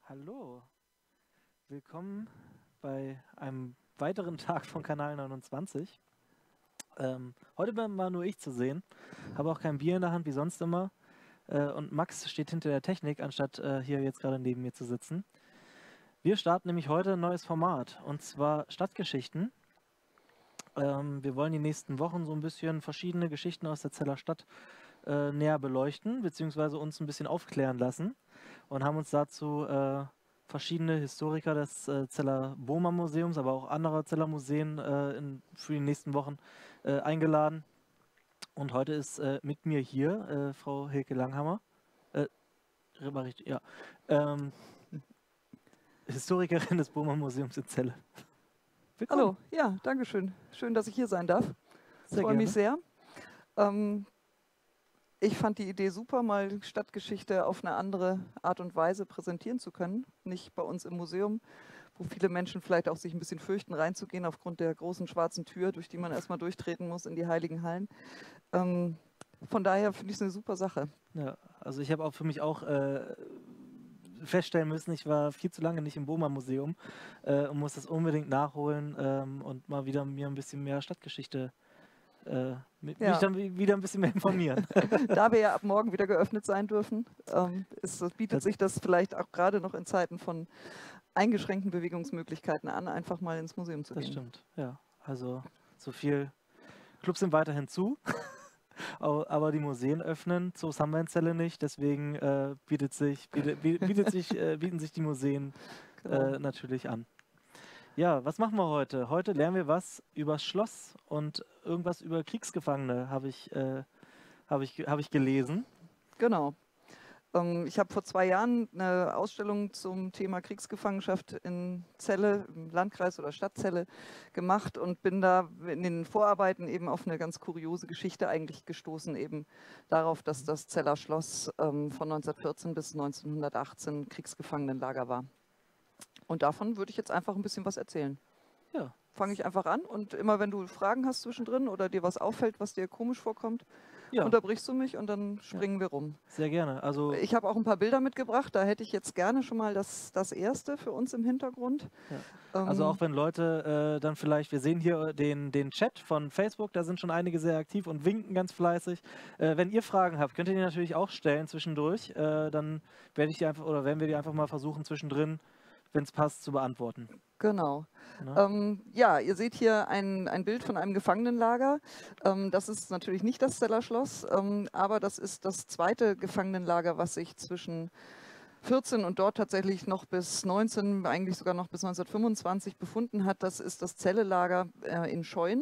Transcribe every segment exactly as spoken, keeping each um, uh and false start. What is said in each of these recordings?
Hallo, willkommen bei einem weiteren Tag von Kanal neunundzwanzig. Ähm, heute bin mal nur ich zu sehen, habe auch kein Bier in der Hand wie sonst immer äh, und Max steht hinter der Technik, anstatt äh, hier jetzt gerade neben mir zu sitzen. Wir starten nämlich heute ein neues Format und zwar Stadtgeschichten. Ähm, wir wollen die nächsten Wochen so ein bisschen verschiedene Geschichten aus der Zeller Stadt äh, näher beleuchten, beziehungsweise uns ein bisschen aufklären lassen und haben uns dazu äh, verschiedene Historiker des äh, Zeller Boma Museums, aber auch anderer Zeller Museen äh, in, für die nächsten Wochen äh, eingeladen. Und heute ist äh, mit mir hier äh, Frau Hilke Langhammer, äh, war richtig, ja, ähm, Historikerin des Boma Museums in Celle. Willkommen. Hallo, ja, danke schön. Schön, dass ich hier sein darf. Sehr Freue mich gerne. sehr. Ähm, ich fand die Idee super, mal Stadtgeschichte auf eine andere Art und Weise präsentieren zu können. Nicht bei uns im Museum, wo viele Menschen vielleicht auch sich ein bisschen fürchten, reinzugehen aufgrund der großen schwarzen Tür, durch die man erstmal durchtreten muss in die Heiligen Hallen. Ähm, von daher finde ich es eine super Sache. Ja, also ich habe auch für mich auch äh, feststellen müssen, ich war viel zu lange nicht im Boma Museum äh, und muss das unbedingt nachholen ähm, und mal wieder mir ein bisschen mehr Stadtgeschichte, äh, mit, mich Ja, dann wi- wieder ein bisschen mehr informieren. da wir ja ab morgen wieder geöffnet sein dürfen, ähm, ist, das bietet Das, sich das vielleicht auch gerade noch in Zeiten von eingeschränkten Bewegungsmöglichkeiten an, einfach mal ins Museum zu das gehen. stimmt, ja. Also so viel Clubs sind weiterhin zu, au- aber die Museen öffnen, Zoos haben wir in Celle nicht, deswegen äh, bietet sich, bietet, bie- bietet sich, äh, bieten sich die Museen Genau. äh, natürlich an. Ja, was machen wir heute? Heute lernen wir was über Schloss und irgendwas über Kriegsgefangene, habe ich, äh, habe ich, habe ich gelesen. Genau. Ähm, ich habe vor zwei Jahren eine Ausstellung zum Thema Kriegsgefangenschaft in Celle, im Landkreis oder Stadt Celle, gemacht und bin da in den Vorarbeiten eben auf eine ganz kuriose Geschichte eigentlich gestoßen, eben darauf, dass das Zeller Schloss ähm, von neunzehnhundertvierzehn bis neunzehnhundertachtzehn Kriegsgefangenenlager war. Und davon würde ich jetzt einfach ein bisschen was erzählen. Ja, Fange ich einfach an und immer wenn du Fragen hast zwischendrin oder dir was auffällt, was dir komisch vorkommt, ja, unterbrichst du mich und dann ja, springen wir rum. sehr gerne. Also, Ich habe auch ein paar Bilder mitgebracht, da hätte ich jetzt gerne schon mal das, das erste für uns im Hintergrund. ja. Also auch Ähm, wenn Leute äh, dann vielleicht, wir sehen hier den, den Chat von Facebook, da sind schon einige sehr aktiv und winken ganz fleißig. Äh, wenn ihr Fragen habt, könnt ihr die natürlich auch stellen zwischendurch. Äh, dann werde ich die einfach oder werden wir die einfach mal versuchen zwischendrin, wenn es passt, zu beantworten. genau. Ne? Ähm, ja, ihr seht hier ein, ein Bild von einem Gefangenenlager. Ähm, das ist natürlich nicht das Zellerschloss, ähm, aber das ist das zweite Gefangenenlager, was sich zwischen vierzehn und dort tatsächlich noch bis neunzehn, eigentlich sogar noch bis neunzehnhundertfünfundzwanzig befunden hat. Das ist das Zellelager äh, in Scheuen.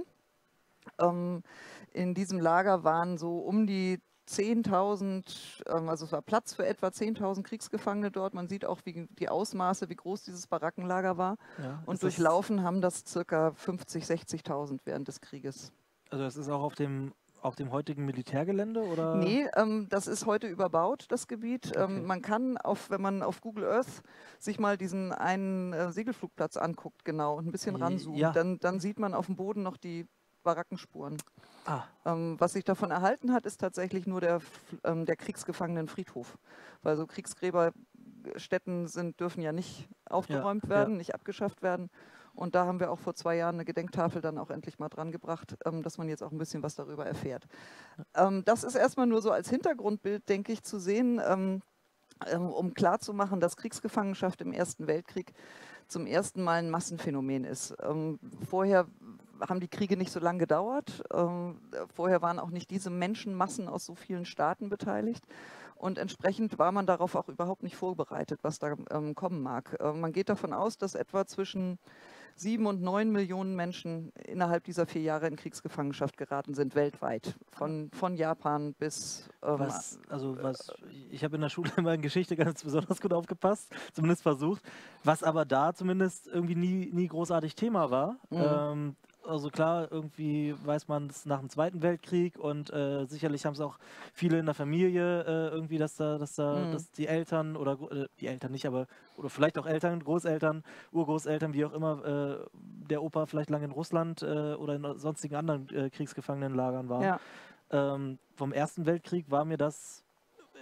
Ähm, in diesem Lager waren so um die zehntausend, ähm, also es war Platz für etwa zehntausend Kriegsgefangene dort. Man sieht auch wie die Ausmaße, wie groß dieses Barackenlager war. Ja, Und ist das, durchlaufen haben das circa fünfzig, sechzigtausend während des Krieges. also das ist auch auf dem, auf dem heutigen Militärgelände oder? Nee, ähm, das ist heute überbaut, das Gebiet. Ähm, Okay. man kann, auf, wenn man auf Google Earth sich mal diesen einen äh, Segelflugplatz anguckt, genau, und ein bisschen ranzoomt, Ja. dann, dann sieht man auf dem Boden noch die Barackenspuren. Ah, Ähm, was sich davon erhalten hat, ist tatsächlich nur der, F- ähm, der Kriegsgefangenenfriedhof. Weil so Kriegsgräberstätten sind, dürfen ja nicht ja, aufgeräumt ja. werden, nicht abgeschafft werden. Und da haben wir auch vor zwei Jahren eine Gedenktafel dann auch endlich mal dran gebracht, ähm, dass man jetzt auch ein bisschen was darüber erfährt. Ähm, das ist erstmal nur so als Hintergrundbild, denke ich, zu sehen, ähm, ähm, um klarzumachen, dass Kriegsgefangenschaft im Ersten Weltkrieg zum ersten Mal ein Massenphänomen ist. Ähm, vorher haben die Kriege nicht so lange gedauert. Ähm, vorher waren auch nicht diese Menschenmassen aus so vielen Staaten beteiligt. Und entsprechend war man darauf auch überhaupt nicht vorbereitet, was da ähm, kommen mag. Äh, man geht davon aus, dass etwa zwischen sieben und neun Millionen Menschen innerhalb dieser vier Jahre in Kriegsgefangenschaft geraten sind, weltweit. Von, von Japan bis ähm, Was, also was, ich habe in der Schule immer in Geschichte ganz besonders gut aufgepasst, zumindest versucht, was aber da zumindest irgendwie nie, nie großartig Thema war. mh, Ähm, also klar, irgendwie weiß man es nach dem Zweiten Weltkrieg und äh, sicherlich haben es auch viele in der Familie äh, irgendwie, dass da, dass da, mh, dass die Eltern oder Gro- äh, die Eltern nicht, aber oder vielleicht auch Eltern, Großeltern, Urgroßeltern, wie auch immer, äh, der Opa vielleicht lange in Russland äh, oder in sonstigen anderen äh, Kriegsgefangenenlagern waren. ja. Ähm, vom Ersten Weltkrieg war mir das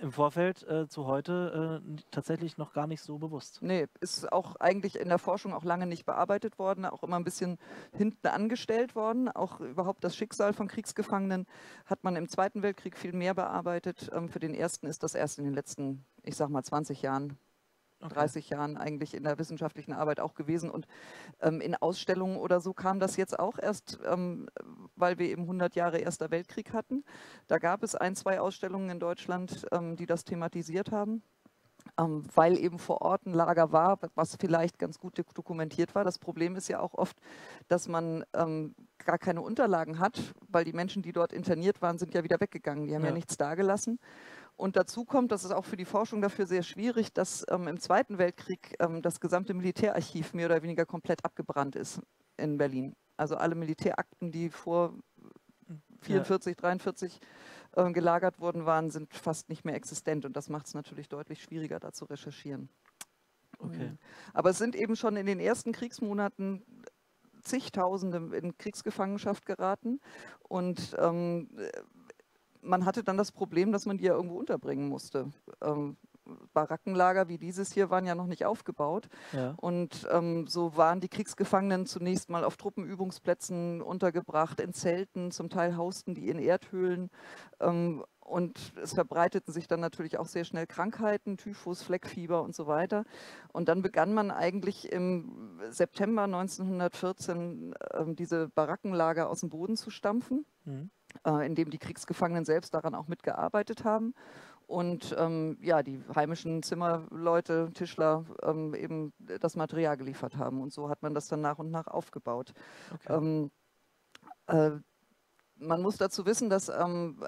im Vorfeld äh, zu heute äh, tatsächlich noch gar nicht so bewusst. Nee, ist auch eigentlich in der Forschung auch lange nicht bearbeitet worden, auch immer ein bisschen hinten angestellt worden. Auch überhaupt das Schicksal von Kriegsgefangenen hat man im Zweiten Weltkrieg viel mehr bearbeitet. Ähm, für den ersten ist das erst in den letzten, ich sag mal, zwanzig Jahren, Okay. dreißig Jahren eigentlich in der wissenschaftlichen Arbeit auch gewesen. Und ähm, in Ausstellungen oder so kam das jetzt auch erst, ähm, weil wir eben hundert Jahre Erster Weltkrieg hatten. Da gab es ein, zwei Ausstellungen in Deutschland, ähm, die das thematisiert haben. Ähm, weil eben vor Ort ein Lager war, was vielleicht ganz gut dokumentiert war. Das Problem ist ja auch oft, dass man ähm, gar keine Unterlagen hat, weil die Menschen, die dort interniert waren, sind ja wieder weggegangen. Die haben ja, ja nichts dagelassen. Und dazu kommt, das ist auch für die Forschung dafür sehr schwierig, dass ähm, im Zweiten Weltkrieg ähm, das gesamte Militärarchiv mehr oder weniger komplett abgebrannt ist in Berlin. Also alle Militärakten, die vor vierundvierzig, ja. dreiundvierzig äh, gelagert worden waren, sind fast nicht mehr existent. Und das macht es natürlich deutlich schwieriger, da zu recherchieren. Okay. Aber es sind eben schon in den ersten Kriegsmonaten zigtausende in Kriegsgefangenschaft geraten. Und ähm, man hatte dann das Problem, dass man die ja irgendwo unterbringen musste. Ähm, Barackenlager wie dieses hier waren ja noch nicht aufgebaut. Ja. Und ähm, so waren die Kriegsgefangenen zunächst mal auf Truppenübungsplätzen untergebracht, in Zelten, zum Teil hausten die in Erdhöhlen. Ähm, und es verbreiteten sich dann natürlich auch sehr schnell Krankheiten, Typhus, Fleckfieber und so weiter. Und dann begann man eigentlich im September neunzehnhundertvierzehn äh, diese Barackenlager aus dem Boden zu stampfen. Mhm. In dem die Kriegsgefangenen selbst daran auch mitgearbeitet haben und ähm, ja, die heimischen Zimmerleute, Tischler ähm, eben das Material geliefert haben. Und so hat man das dann nach und nach aufgebaut. Okay. Ähm, äh, Man muss dazu wissen, dass ähm,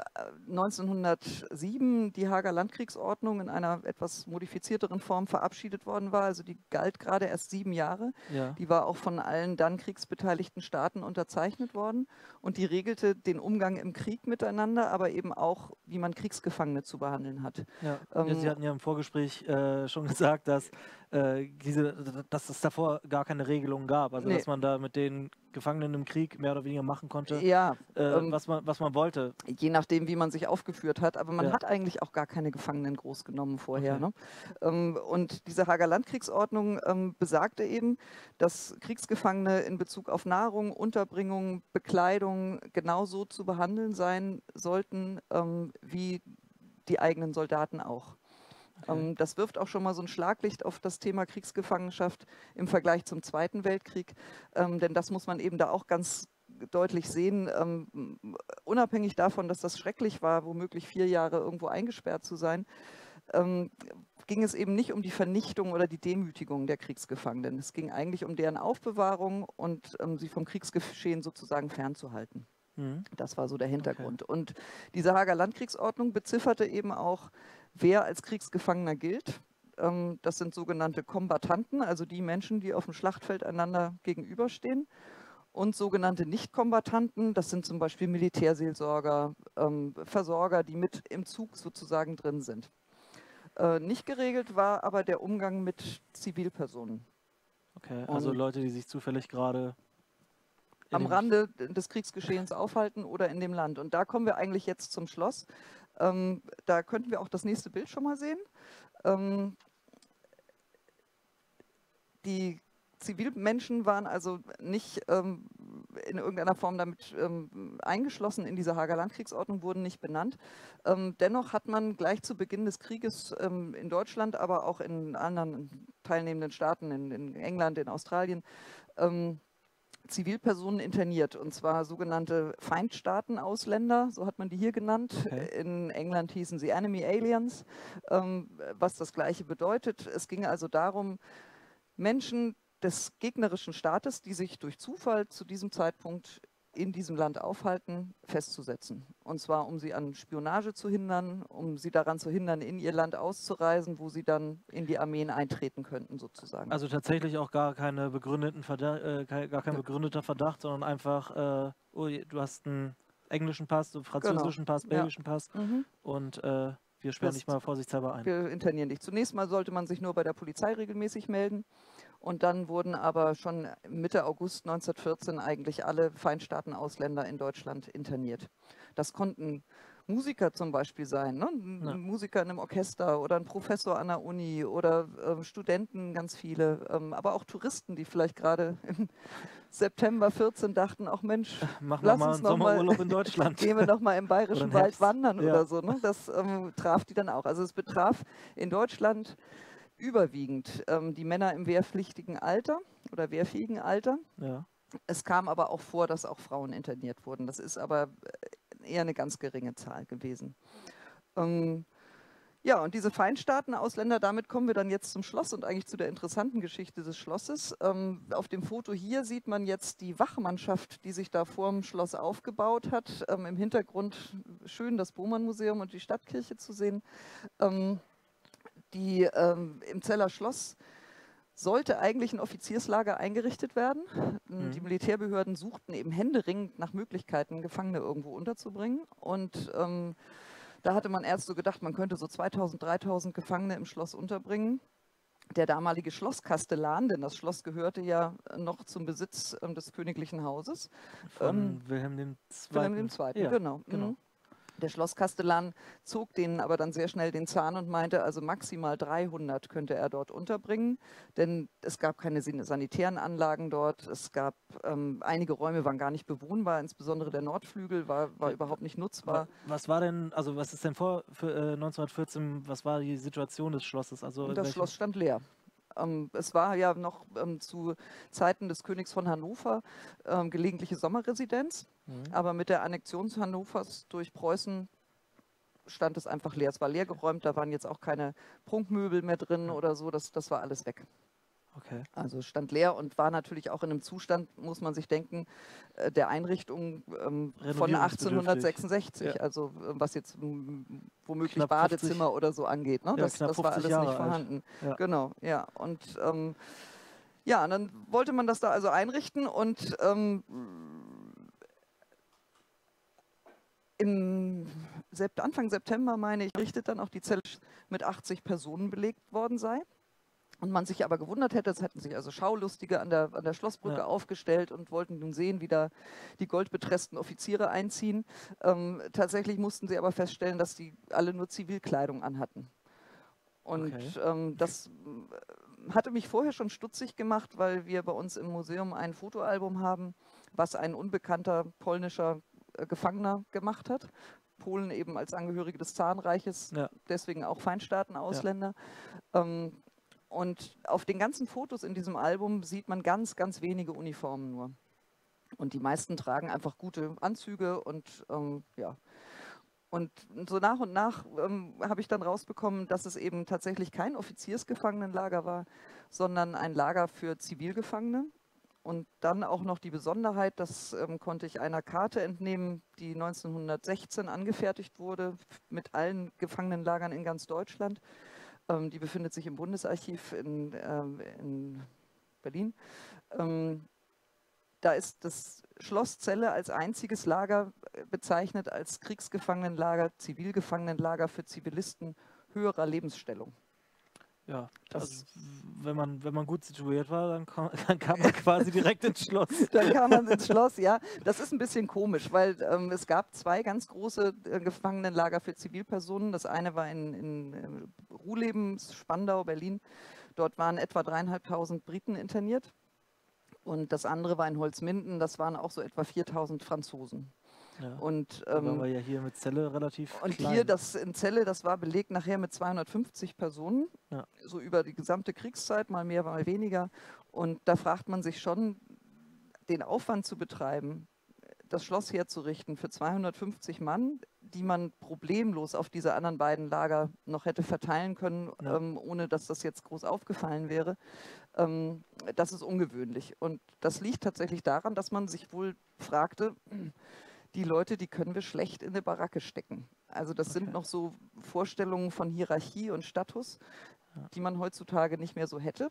neunzehnhundertsieben die Haager Landkriegsordnung in einer etwas modifizierteren Form verabschiedet worden war. Also die galt gerade erst sieben Jahre. Ja. Die war auch von allen dann kriegsbeteiligten Staaten unterzeichnet worden. Und die regelte den Umgang im Krieg miteinander, aber eben auch, wie man Kriegsgefangene zu behandeln hat. Ja. Ähm, ja, Sie hatten ja im Vorgespräch äh, schon gesagt, dass, äh, diese, dass es davor gar keine Regelungen gab. Also nee. dass man da mit den Gefangenen im Krieg mehr oder weniger machen konnte. Ja. Äh, Was man, was man wollte. Je nachdem, wie man sich aufgeführt hat. Aber man ja. hat eigentlich auch gar keine Gefangenen groß genommen vorher. Okay. Ne? Ähm, und diese Haager Landkriegsordnung ähm, besagte eben, dass Kriegsgefangene in Bezug auf Nahrung, Unterbringung, Bekleidung genauso zu behandeln sein sollten, ähm, wie die eigenen Soldaten auch. Okay. Ähm, das wirft auch schon mal so ein Schlaglicht auf das Thema Kriegsgefangenschaft im Vergleich zum Zweiten Weltkrieg. Ähm, denn das muss man eben da auch ganz deutlich sehen, ähm, unabhängig davon, dass das schrecklich war, womöglich vier Jahre irgendwo eingesperrt zu sein, ähm, ging es eben nicht um die Vernichtung oder die Demütigung der Kriegsgefangenen. Es ging eigentlich um deren Aufbewahrung und ähm, sie vom Kriegsgeschehen sozusagen fernzuhalten. Mhm. Das war so der Hintergrund. Okay. Und diese Haager Landkriegsordnung bezifferte eben auch, wer als Kriegsgefangener gilt. Ähm, das sind sogenannte Kombattanten, also die Menschen, die auf dem Schlachtfeld einander gegenüberstehen. Und sogenannte Nichtkombattanten, das sind zum Beispiel Militärseelsorger, ähm, Versorger, die mit im Zug sozusagen drin sind. Äh, nicht geregelt war aber der Umgang mit Zivilpersonen. Okay, also Und Leute, die sich zufällig gerade am Rande des Kriegsgeschehens aufhalten oder in dem Land. Und da kommen wir eigentlich jetzt zum Schloss. Ähm, da könnten wir auch das nächste Bild schon mal sehen. Ähm, die Zivilmenschen waren also nicht ähm, in irgendeiner Form damit ähm, eingeschlossen in diese Haager Landkriegsordnung, wurden nicht benannt. Ähm, dennoch hat man gleich zu Beginn des Krieges ähm, in Deutschland, aber auch in anderen teilnehmenden Staaten, in, in England, in Australien, ähm, Zivilpersonen interniert, und zwar sogenannte Feindstaaten-Ausländer, so hat man die hier genannt. Okay. In England hießen sie Enemy Aliens, ähm, was das Gleiche bedeutet. Es ging also darum, Menschen des gegnerischen Staates, die sich durch Zufall zu diesem Zeitpunkt in diesem Land aufhalten, festzusetzen. Und zwar, um sie an Spionage zu hindern, um sie daran zu hindern, in ihr Land auszureisen, wo sie dann in die Armeen eintreten könnten, sozusagen. Also tatsächlich auch gar, keine begründeten Verdacht, äh, gar kein begründeter Verdacht, sondern einfach, äh, oh, du hast einen englischen Pass, einen französischen genau. Pass, belgischen ja. Pass mhm. und äh, wir sperren dich mal vorsichtshalber ein. Wir internieren dich. Zunächst mal sollte man sich nur bei der Polizei regelmäßig melden. Und dann wurden aber schon Mitte August neunzehnhundertvierzehn eigentlich alle Feindstaaten-Ausländer in Deutschland interniert. Das konnten Musiker zum Beispiel sein, ne? Ein Ja. Musiker in einem Orchester oder ein Professor an der Uni oder ähm, Studenten, ganz viele, ähm, aber auch Touristen, die vielleicht gerade im September vierzehn dachten, auch Mensch, Machen wir lass mal uns einen noch mal, Sommerurlaub in Deutschland. gehen wir noch mal im Oder Bayerischen im Wald Herbst. wandern Ja. oder so. Ne? Das ähm, traf die dann auch. Also es betraf in Deutschland überwiegend ähm, die Männer im wehrpflichtigen Alter oder wehrfähigen Alter. Ja. Es kam aber auch vor, dass auch Frauen interniert wurden. Das ist aber eher eine ganz geringe Zahl gewesen. Ähm, ja, und diese Feindstaaten-Ausländer, damit kommen wir dann jetzt zum Schloss und eigentlich zu der interessanten Geschichte des Schlosses. Ähm, auf dem Foto hier sieht man jetzt die Wachmannschaft, die sich da vor dem Schloss aufgebaut hat. Ähm, Im Hintergrund schön das Bohmann-Museum und die Stadtkirche zu sehen. Ähm, die ähm, im Zeller Schloss sollte eigentlich ein Offizierslager eingerichtet werden. Mhm. Die Militärbehörden suchten eben händeringend nach Möglichkeiten, Gefangene irgendwo unterzubringen. Und ähm, da hatte man erst so gedacht, man könnte so zweitausend, dreitausend Gefangene im Schloss unterbringen. Der damalige Schlosskastellan, denn das Schloss gehörte ja noch zum Besitz ähm, des königlichen Hauses. Von Ähm, Wilhelm dem Zweiten. Wilhelm dem Zweiten, Ja, genau. genau. Mhm. Der Schlosskastellan zog denen aber dann sehr schnell den Zahn und meinte, also maximal dreihundert könnte er dort unterbringen, denn es gab keine sanitären Anlagen dort, es gab ähm, einige Räume waren gar nicht bewohnbar, insbesondere der Nordflügel war, war überhaupt nicht nutzbar. Was war denn, also was ist denn vor für, äh, neunzehnhundertvierzehn, was war die Situation des Schlosses? Also Und das welche- Schloss stand leer. Ähm, es war ja noch ähm, zu Zeiten des Königs von Hannover ähm, gelegentliche Sommerresidenz, Mhm. aber mit der Annexion Hannovers durch Preußen stand es einfach leer. Es war leer geräumt, da waren jetzt auch keine Prunkmöbel mehr drin Ja. oder so, das, das war alles weg. Okay. Also es stand leer und war natürlich auch in einem Zustand, muss man sich denken, äh, der Einrichtung ähm, von Renovierungsbedürftig. achtzehnhundertsechsundsechzig, Ja. also äh, was jetzt m, womöglich Knapp Badezimmer fünfzig oder so angeht. Ne? Ja, Das, knapp das war fünfzig alles nicht Jahre alt. vorhanden. Ja. Genau, ja. Und ähm, ja, und dann wollte man das da also einrichten und ähm, im Sept- Anfang September, meine ich, richtet dann auch die Zelle mit achtzig Personen belegt worden sei. Und man sich aber gewundert hätte, es hätten sich also Schaulustige an der, an der Schlossbrücke Ja. aufgestellt und wollten nun sehen, wie da die goldbetressten Offiziere einziehen. Ähm, tatsächlich mussten sie aber feststellen, dass die alle nur Zivilkleidung anhatten. Und Okay. ähm, das äh, hatte mich vorher schon stutzig gemacht, weil wir bei uns im Museum ein Fotoalbum haben, was ein unbekannter polnischer äh, Gefangener gemacht hat. Polen eben als Angehörige des Zarenreiches, Ja. deswegen auch Feindstaaten-Ausländer. Ähm, und auf den ganzen Fotos in diesem Album sieht man ganz, ganz wenige Uniformen nur. Und die meisten tragen einfach gute Anzüge und ähm, ja. Und so nach und nach ähm, habe ich dann rausbekommen, dass es eben tatsächlich kein Offiziersgefangenenlager war, sondern ein Lager für Zivilgefangene. Und dann auch noch die Besonderheit, das ähm, konnte ich einer Karte entnehmen, die neunzehnhundertsechzehn angefertigt wurde mit allen Gefangenenlagern in ganz Deutschland. Ähm, die befindet sich im Bundesarchiv in, ähm, in Berlin. Ähm, da ist das Schloss Celle als einziges Lager bezeichnet als Kriegsgefangenenlager, Zivilgefangenenlager für Zivilisten höherer Lebensstellung. Ja, Das- also, wenn man, wenn man gut situiert war, dann kam, dann kam man quasi direkt ins Schloss. Dann kam man ins Schloss, ja. Das ist ein bisschen komisch, weil ähm, es gab zwei ganz große äh, Gefangenenlager für Zivilpersonen. Das eine war in, in äh, Ruhleben, Spandau, Berlin. Dort waren etwa dreieinhalbtausend Briten interniert. Und das andere war in Holzminden, das waren auch so etwa viertausend Franzosen. Ja. Und, Da waren ähm, wir ja hier mit Celle relativ und klein. hier das in Celle, das war belegt nachher mit zweihundertfünfzig Personen, Ja. so über die gesamte Kriegszeit, mal mehr, mal weniger. Und da fragt man sich schon, den Aufwand zu betreiben, das Schloss herzurichten für zweihundertfünfzig Mann, die man problemlos auf diese anderen beiden Lager noch hätte verteilen können, Ja. ähm, ohne dass das jetzt groß aufgefallen wäre. Ähm, das ist ungewöhnlich. Und das liegt tatsächlich daran, dass man sich wohl fragte, die Leute, die können wir schlecht in eine Baracke stecken. Also das Okay. sind noch so Vorstellungen von Hierarchie und Status, Ja. die man heutzutage nicht mehr so hätte.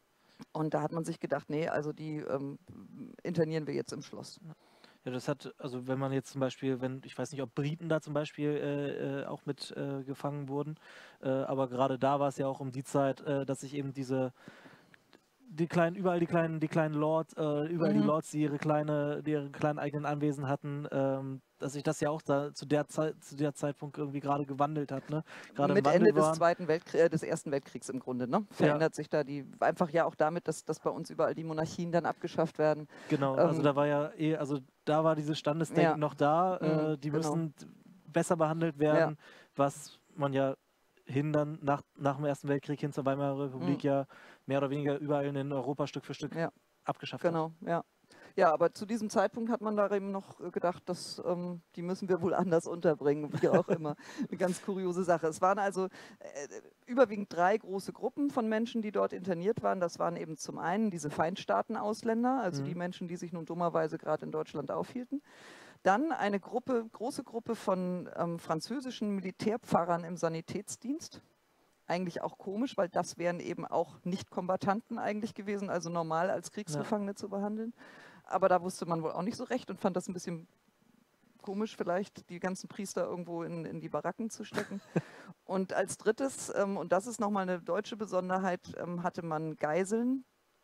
Und da hat man sich gedacht, nee, also die ähm, internieren wir jetzt im Schloss. Ja, das hat, also wenn man jetzt zum Beispiel, wenn, ich weiß nicht, ob Briten da zum Beispiel äh, äh, auch mit äh, gefangen wurden, äh, aber gerade da war es ja auch um die Zeit, äh, dass sich eben diese die kleinen, überall die kleinen, die kleinen Lords, äh, überall Mhm. die Lords, die ihre kleine, die ihre kleinen eigenen Anwesen hatten, ähm, dass sich das ja auch da zu der Zeit, zu der Zeitpunkt irgendwie gerade gewandelt hat, ne? Gerade im Mit Ende Wandel des waren. Zweiten Weltkrieg, äh, des Ersten Weltkriegs im Grunde, ne? Verändert sich da die, einfach ja auch damit, dass, dass bei uns überall die Monarchien dann abgeschafft werden. Genau, also Ähm, da war ja eh, also da war dieses Standesdenken ja. noch da, Mhm, äh, die genau. müssen besser behandelt werden, was man ja hin dann nach, nach dem Ersten Weltkrieg hin zur Weimarer Republik Mhm. ja mehr oder weniger überall in Europa Stück für Stück Ja, abgeschafft hat. genau, ja. Ja, aber zu diesem Zeitpunkt hat man da eben noch äh, gedacht, dass ähm, die müssen wir wohl anders unterbringen, wie auch immer. Eine ganz kuriose Sache. Es waren also äh, überwiegend drei große Gruppen von Menschen, die dort interniert waren. Das waren eben zum einen diese Feindstaaten-Ausländer, also Mhm. die Menschen, die sich nun dummerweise gerade in Deutschland aufhielten. Dann eine Gruppe, große Gruppe von ähm, französischen Militärpfarrern im Sanitätsdienst. Eigentlich auch komisch, weil das wären eben auch Nicht-Kombattanten eigentlich gewesen, also normal als Kriegsgefangene zu behandeln. Aber da wusste man wohl auch nicht so recht und fand das ein bisschen komisch, vielleicht die ganzen Priester irgendwo in, in die Baracken zu stecken. Und als drittes, ähm, und das ist nochmal eine deutsche Besonderheit, ähm, hatte man Geiseln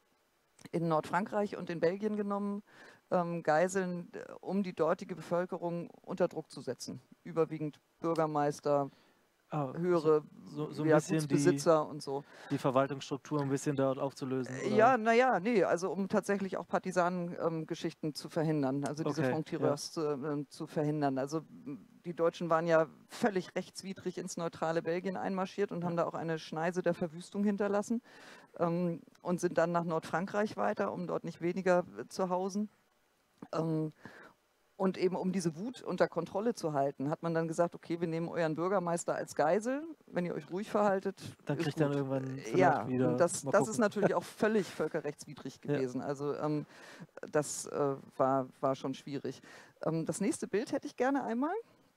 in Nordfrankreich und in Belgien genommen, ähm, Geiseln, äh, um die dortige Bevölkerung unter Druck zu setzen. Überwiegend Bürgermeister, Ah, höhere so, so, so ein ja, bisschen die, Gutsbesitzer und so. die Verwaltungsstruktur ein bisschen dort aufzulösen, Äh, oder? Ja, naja, nee, also um tatsächlich auch Partisanengeschichten ähm, zu verhindern, also diese Okay, Franc-Tireurs zu, äh, zu verhindern. Also m, die Deutschen waren ja völlig rechtswidrig ins neutrale Belgien einmarschiert und haben da auch eine Schneise der Verwüstung hinterlassen ähm, und sind dann nach Nordfrankreich weiter, um dort nicht weniger äh, zu hausen. Ähm, und eben um diese Wut unter Kontrolle zu halten, hat man dann gesagt, okay, wir nehmen euren Bürgermeister als Geisel, wenn ihr euch ruhig verhaltet, Dann ist kriegt gut. dann irgendwann vielleicht Ja, wieder, und das, mal das ist gucken. natürlich auch völlig völkerrechtswidrig Ja. gewesen. Also ähm, das äh, war, war schon schwierig. Ähm, das nächste Bild hätte ich gerne einmal.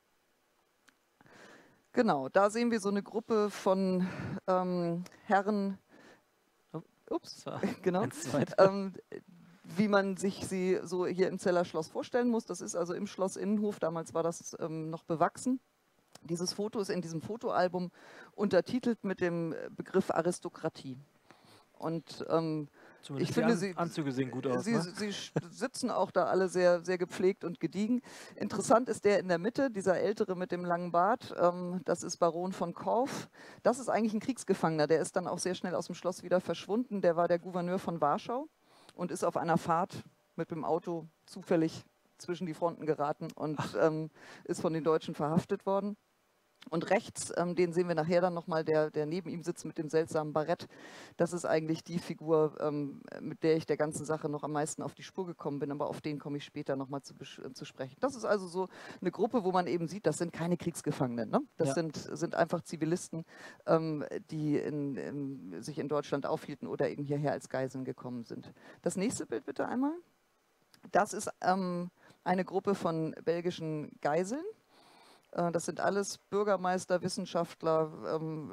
Genau, da sehen wir so eine Gruppe von ähm, Herren, Oh, ups, das war genau, eins, zwei, ähm, wie man sich sie so hier im Zeller Schloss vorstellen muss. Das ist also im Schloss Innenhof, damals war das ähm, noch bewachsen. Dieses Foto ist in diesem Fotoalbum untertitelt mit dem Begriff Aristokratie. Und ähm, Zumindest ich die finde, An sie, Anzüge sehen gut aus, sie, ne? sie sitzen auch da alle sehr, sehr gepflegt und gediegen. Interessant ist der in der Mitte, dieser Ältere mit dem langen Bart. Ähm, das ist Baron von Korff. Das ist eigentlich ein Kriegsgefangener. Der ist dann auch sehr schnell aus dem Schloss wieder verschwunden. Der war der Gouverneur von Warschau und ist auf einer Fahrt mit dem Auto zufällig zwischen die Fronten geraten und ähm, ist von den Deutschen verhaftet worden. Und rechts, ähm, den sehen wir nachher dann nochmal, der, der neben ihm sitzt mit dem seltsamen Barett. Das ist eigentlich die Figur, ähm, mit der ich der ganzen Sache noch am meisten auf die Spur gekommen bin, aber auf den komme ich später nochmal zu, äh, zu sprechen. Das ist also so eine Gruppe, wo man eben sieht, das sind keine Kriegsgefangenen. Ne? Das Ja. sind, sind einfach Zivilisten, ähm, die in, in, sich in Deutschland aufhielten oder eben hierher als Geiseln gekommen sind. Das nächste Bild bitte einmal. Das ist ähm, eine Gruppe von belgischen Geiseln. Das sind alles Bürgermeister, Wissenschaftler, ähm,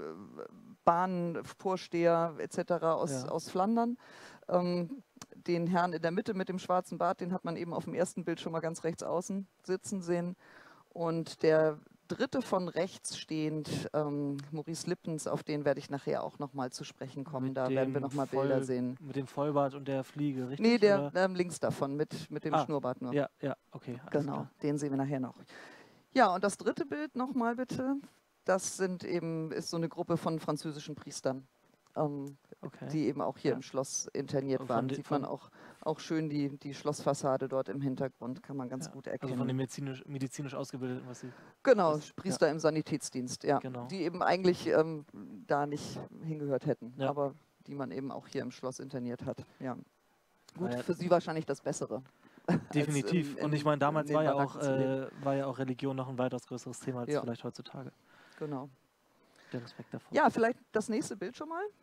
Bahnvorsteher et cetera aus, Ja. aus Flandern. Ähm, den Herrn in der Mitte mit dem schwarzen Bart, den hat man eben auf dem ersten Bild schon mal ganz rechts außen sitzen sehen. Und der dritte von rechts stehend, ähm, Maurice Lippens, auf den werde ich nachher auch noch mal zu sprechen kommen. Mit Da werden wir dem noch mal Voll- Bilder sehen. Mit dem Vollbart und der Fliege, richtig? Nee, der oder? ähm, links davon, mit, mit dem Ah, Schnurrbart nur. Ja, ja, okay. alles Genau, klar. den sehen wir nachher noch. Ja, und das dritte Bild nochmal bitte. Das sind eben, ist so eine Gruppe von französischen Priestern, ähm, Okay. die eben auch hier Ja. im Schloss interniert Und von waren. de- Sieht man von- auch, auch schön die, die Schlossfassade dort im Hintergrund, kann man ganz Ja. gut Also erkennen. von den medizinisch, medizinisch Ausgebildeten, was sie. Genau, das- Priester im Sanitätsdienst, ja. Genau. Die eben eigentlich ähm, da nicht hingehört hätten, Ja. aber die man eben auch hier im Schloss interniert hat. Ja. Gut, Naja, für sie wahrscheinlich das Bessere. definitiv. in- in- Und ich meine, damals in den war ja, auch, Baracken zu leben. äh, war ja auch Religion noch ein weitaus größeres Thema als Ja. vielleicht heutzutage. Genau. Der Respekt davor. Ja, vielleicht das nächste Bild schon mal.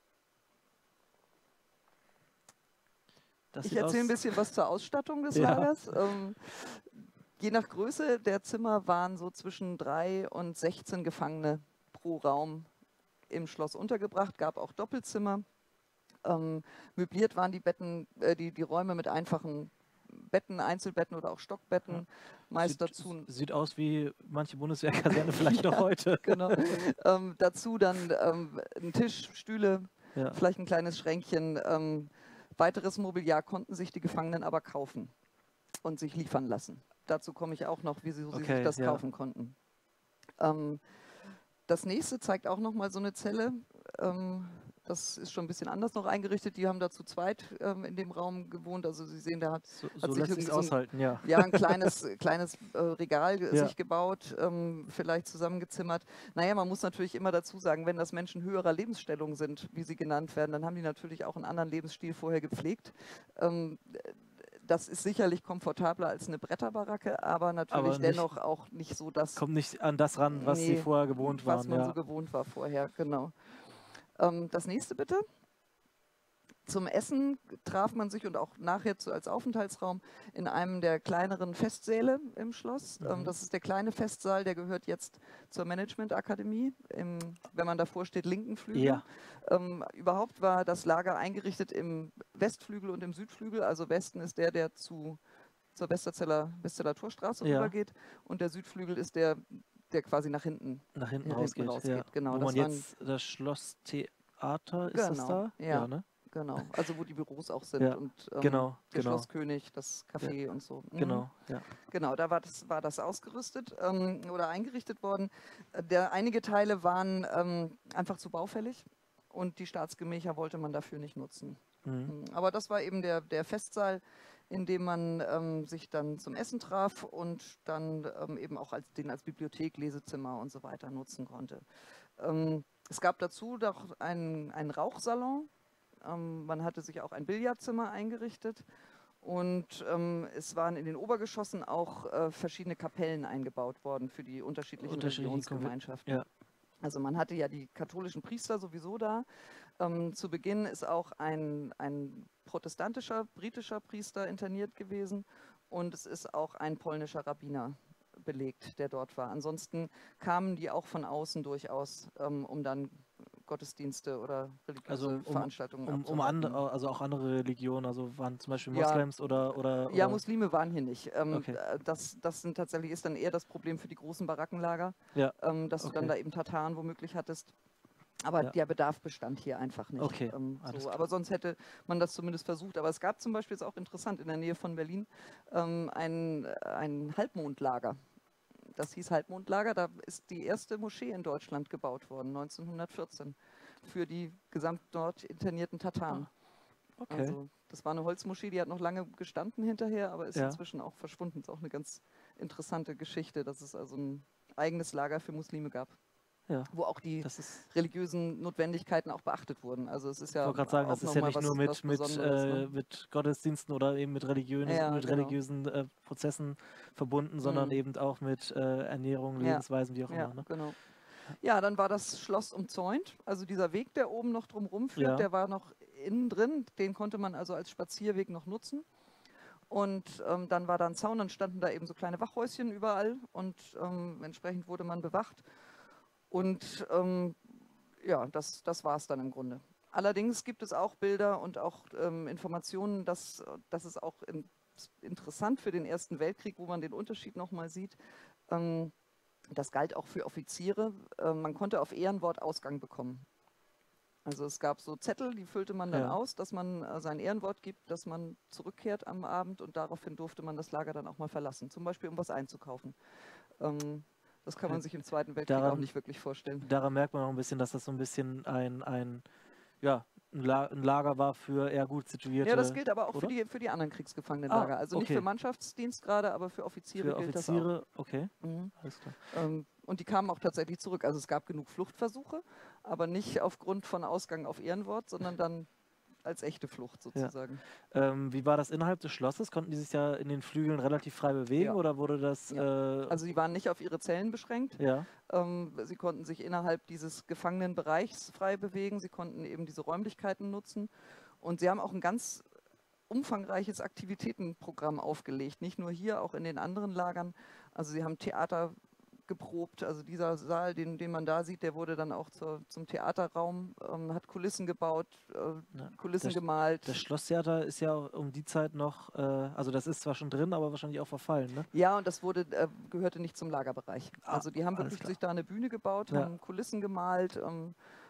Das Ich sieht erzähle ein aus- bisschen was zur Ausstattung des Ja. Lagers. Ähm, je nach Größe der Zimmer waren so zwischen drei und sechzehn Gefangene pro Raum im Schloss untergebracht, gab auch Doppelzimmer. Ähm, möbliert waren die Betten, äh, die, die Räume mit einfachen Betten, Einzelbetten oder auch Stockbetten. Ja. Meist sieht, dazu sieht aus wie manche Bundeswehrkaserne vielleicht noch heute. genau. ähm, dazu dann ähm, ein Tisch, Stühle, Ja. vielleicht ein kleines Schränkchen. Ähm, weiteres Mobiliar konnten sich die Gefangenen aber kaufen und sich liefern lassen. Dazu komme ich auch noch, wie sie, sie Okay, sich das ja. kaufen konnten. Ähm, das nächste zeigt auch nochmal so eine Zelle. Ähm, das ist schon ein bisschen anders noch eingerichtet. Die haben da zu zweit ähm, in dem Raum gewohnt. Also Sie sehen, da hat, So, hat so sich lässt irgendwie sich so ein, aushalten, ja. ja, ein kleines, kleines äh, Regal ge- Ja. sich gebaut, ähm, vielleicht zusammengezimmert. Naja, man muss natürlich immer dazu sagen, wenn das Menschen höherer Lebensstellung sind, wie sie genannt werden, dann haben die natürlich auch einen anderen Lebensstil vorher gepflegt. Ähm, das ist sicherlich komfortabler als eine Bretterbaracke, aber natürlich Aber nicht, dennoch auch nicht so das, kommt nicht an das ran, was sie nee, vorher gewohnt was waren, man ja. so gewohnt war vorher, genau. Ähm, das nächste bitte. Zum Essen traf man sich und auch nachher zu, als Aufenthaltsraum in einem der kleineren Festsäle im Schloss. Mhm. Ähm, das ist der kleine Festsaal, der gehört jetzt zur Managementakademie, im, wenn man davor steht, linken Flügel. Ja. Ähm, überhaupt war das Lager eingerichtet im Westflügel und im Südflügel. Also Westen ist der, der zu, zur Westerzeller, Westerzeller Torstraße Ja. rübergeht, und der Südflügel ist der, der quasi nach hinten, Nach hinten nach rausgeht, hinten ja. rausgeht. Genau, Wo das man waren, jetzt das Schlosstheater, ist das genau, da? ja. ne? Genau, also wo die Büros auch sind, Ja, und ähm, genau, der genau. Schlosskönig, das Café und so. Mhm. Genau, ja. Genau, da war das, war das ausgerüstet ähm, oder eingerichtet worden. Äh, Der, einige Teile waren ähm, einfach zu baufällig, und die Staatsgemächer wollte man dafür nicht nutzen. Mhm. Mhm. Aber das war eben der, der Festsaal, in dem man ähm, sich dann zum Essen traf und dann ähm, eben auch als, den als Bibliothek, Lesezimmer und so weiter nutzen konnte. Ähm, es gab dazu noch einen, einen Rauchsalon. Ähm, man hatte sich auch ein Billardzimmer eingerichtet, und ähm, es waren in den Obergeschossen auch äh, verschiedene Kapellen eingebaut worden für die unterschiedlichen Unterschiedliche Religionsgemeinschaften. Ja. Also man hatte ja die katholischen Priester sowieso da. Ähm, zu Beginn ist auch ein, ein protestantischer, britischer Priester interniert gewesen, und es ist auch ein polnischer Rabbiner belegt, der dort war. Ansonsten kamen die auch von außen durchaus, ähm, um dann Gottesdienste oder religiöse Also um, Veranstaltungen um, um abzuhalten. andere, also auch andere Religionen, also waren zum Beispiel Ja, Moslems oder, oder, Ja, oder Muslime waren hier nicht. Ähm, Okay. äh, das, das sind tatsächlich ist dann eher das Problem für die großen Barackenlager, Ja, ähm, dass du dann okay. da eben Tataren womöglich hattest. Aber Ja. der Bedarf bestand hier einfach nicht. Okay, Ähm, alles so. klar. Aber sonst hätte man das zumindest versucht. Aber es gab zum Beispiel, ist auch interessant, in der Nähe von Berlin ähm, ein, ein Halbmondlager. Das hieß Halbmondlager. Da ist die erste Moschee in Deutschland gebaut worden, neunzehnhundertvierzehn, für die gesamt dort internierten Tataren. Okay. Also das war eine Holzmoschee, die hat noch lange gestanden hinterher, aber ist Ja. inzwischen auch verschwunden. Ist auch eine ganz interessante Geschichte, dass es also ein eigenes Lager für Muslime gab, Ja. wo auch die Das ist, religiösen Notwendigkeiten auch beachtet wurden. Also es ist ich ja wollte gerade sagen, auch das ist ja nochmal nicht was, nur was mit, mit, Besonderes. äh, Ne? mit Gottesdiensten oder eben mit, religiös, Ja, mit genau. religiösen äh, Prozessen verbunden, sondern Mhm. eben auch mit äh, Ernährung, Ja. Lebensweisen, wie auch Ja, immer. Ne? genau. Ja, dann war das Schloss umzäunt. Also dieser Weg, der oben noch drumherum führt, Ja. der war noch innen drin. Den konnte man also als Spazierweg noch nutzen. Und ähm, dann war da ein Zaun, dann standen da eben so kleine Wachhäuschen überall, und ähm, entsprechend wurde man bewacht. Und ähm, ja, das, das war es dann im Grunde. Allerdings gibt es auch Bilder und auch ähm, Informationen, dass, dass es auch in, interessant für den Ersten Weltkrieg, wo man den Unterschied nochmal sieht. Ähm, das galt auch für Offiziere. Äh, man konnte auf Ehrenwort Ausgang bekommen. Also es gab so Zettel, die füllte man dann Ja. aus, dass man äh, sein Ehrenwort gibt, dass man zurückkehrt am Abend, und daraufhin durfte man das Lager dann auch mal verlassen, zum Beispiel um was einzukaufen. Ähm, das kann man sich im Zweiten Weltkrieg Daran- auch nicht wirklich vorstellen. Daran merkt man auch ein bisschen, dass das so ein bisschen ein, ein, ja, ein, La ein Lager war für eher gut situierte. Ja, das gilt aber auch für oder? die, für die anderen Kriegsgefangenenlager. Ah, also nicht okay. für Mannschaftsdienst gerade, aber für Offiziere Für gilt Offiziere, okay, das auch. Mhm. alles klar. Ähm, und die kamen auch tatsächlich zurück. Also es gab genug Fluchtversuche, aber nicht aufgrund von Ausgang auf Ehrenwort, sondern dann als echte Flucht sozusagen. Ähm, wie war das innerhalb des Schlosses? Konnten die sich ja in den Flügeln relativ frei bewegen Ja. oder wurde das... Ja. Äh, Also sie waren nicht auf ihre Zellen beschränkt. ja, Ähm, sie konnten sich innerhalb dieses Gefangenenbereichs frei bewegen. Sie konnten eben diese Räumlichkeiten nutzen. Und sie haben auch ein ganz umfangreiches Aktivitätenprogramm aufgelegt. Nicht nur hier, auch in den anderen Lagern. Also sie haben Theater geprobt. Also dieser Saal, den, den man da sieht, der wurde dann auch zur, zum Theaterraum, ähm, hat Kulissen gebaut, äh, Ja. Kulissen Das- gemalt. das Schlosstheater ist ja auch um die Zeit noch, äh, also das ist zwar schon drin, aber wahrscheinlich auch verfallen, ne? Ja, und das wurde, äh, gehörte nicht zum Lagerbereich. Ah, Also die haben alles wirklich klar. sich da eine Bühne gebaut, Ja. haben Kulissen gemalt, ähm,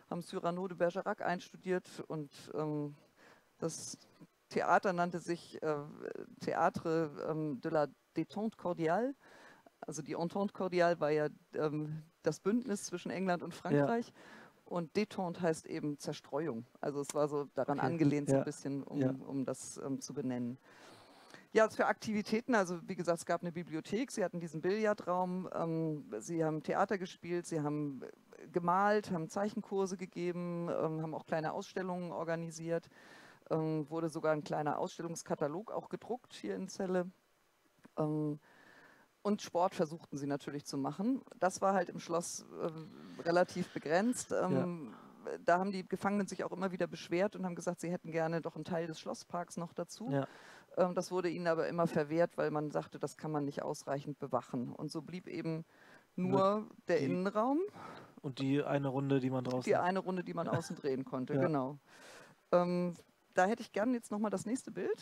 haben Cyrano de Bergerac einstudiert und ähm, das Theater nannte sich äh, Théâtre ähm, de la Détente Cordiale. Also die Entente Cordiale war ja ähm, das Bündnis zwischen England und Frankreich. Ja. Und Détente heißt eben Zerstreuung. Also es war so daran okay. angelehnt, ja. so ein bisschen, um, ja. um das ähm, zu benennen. Ja, für Aktivitäten, also wie gesagt, es gab eine Bibliothek, sie hatten diesen Billardraum, ähm, sie haben Theater gespielt, sie haben gemalt, haben Zeichenkurse gegeben, ähm, haben auch kleine Ausstellungen organisiert, ähm, wurde sogar ein kleiner Ausstellungskatalog auch gedruckt hier in Celle. Ähm, Und Sport versuchten sie natürlich zu machen. Das war halt im Schloss äh, relativ begrenzt. Ähm, ja. Da haben die Gefangenen sich auch immer wieder beschwert und haben gesagt, sie hätten gerne doch einen Teil des Schlossparks noch dazu. Ja. Ähm, das wurde ihnen aber immer verwehrt, weil man sagte, das kann man nicht ausreichend bewachen. Und so blieb eben nur, nur der die, Innenraum. Und die eine Runde, die man draußen... Die eine Runde, die man außen drehen konnte, ja. genau. Ähm, da hätte ich gerne jetzt nochmal das nächste Bild.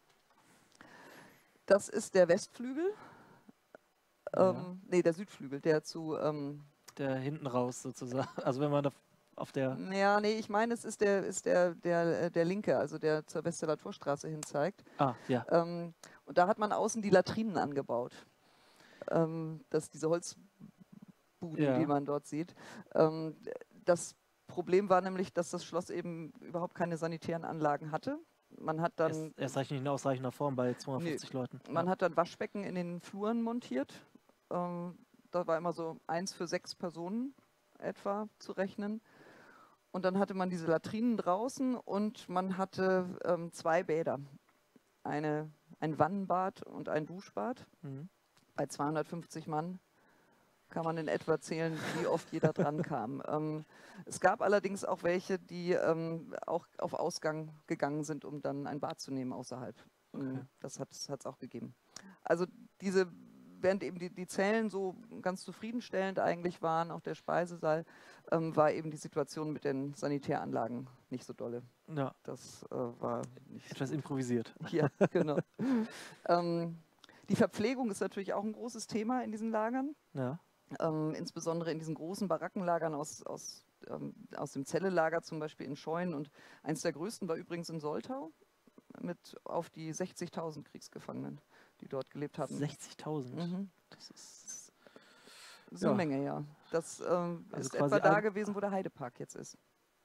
Das ist der Westflügel. Ja. Ähm, nee, der Südflügel, der zu... Ähm, der hinten raus sozusagen, also wenn man da auf der... Ja, nee, ich meine, es ist der, ist der, der, der linke, also der zur Westeler Torstraße hin zeigt. Ah, ja. Ähm, und da hat man außen die Latrinen angebaut. Ähm, das diese Holzbuden, ja. die man dort sieht. Ähm, das Problem war nämlich, dass das Schloss eben überhaupt keine sanitären Anlagen hatte. Man hat dann... Erst, erst recht nicht in ausreichender Form bei zweihundertfünfzig nee, Leuten. Man ja. hat dann Waschbecken in den Fluren montiert. Ähm, da war immer so eins für sechs Personen etwa zu rechnen. Und dann hatte man diese Latrinen draußen und man hatte ähm, zwei Bäder. Eine, ein Wannenbad und ein Duschbad. Mhm. Bei zweihundertfünfzig Mann kann man in etwa zählen, wie oft jeder dran kam. Ähm, es gab allerdings auch welche, die ähm, auch auf Ausgang gegangen sind, um dann ein Bad zu nehmen außerhalb. Okay. Das hat es auch gegeben. Also diese... Während eben die, die Zellen so ganz zufriedenstellend eigentlich waren, auch der Speisesaal, ähm, war eben die Situation mit den Sanitäranlagen nicht so dolle. Ja. Das äh, war nicht etwas so improvisiert. Ja, genau. ähm, die Verpflegung ist natürlich auch ein großes Thema in diesen Lagern. Ja. Ähm, insbesondere in diesen großen Barackenlagern aus, aus, ähm, aus dem Zellelager, zum Beispiel in Scheuen. Und eins der größten war übrigens in Soltau mit auf die sechzigtausend Kriegsgefangenen, die dort gelebt hatten. sechzigtausend? Mhm. Das ist... So eine ja. Menge, ja. Das ähm, also ist etwa da gewesen, wo der Heidepark jetzt ist.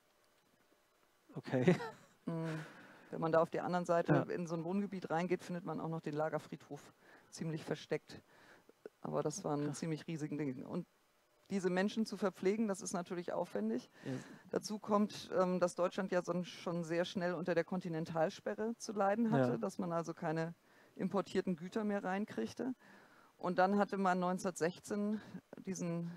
Okay. Mhm. Wenn man da auf der anderen Seite ja. in so ein Wohngebiet reingeht, findet man auch noch den Lagerfriedhof ziemlich versteckt. Aber das waren Krass. ziemlich riesigen Dinge. Und diese Menschen zu verpflegen, das ist natürlich aufwendig. Ja. Dazu kommt, ähm, dass Deutschland ja so schon sehr schnell unter der Kontinentalsperre zu leiden hatte, ja. dass man also keine importierten Güter mehr reinkriegte. Und dann hatte man neunzehnhundertsechzehn diesen,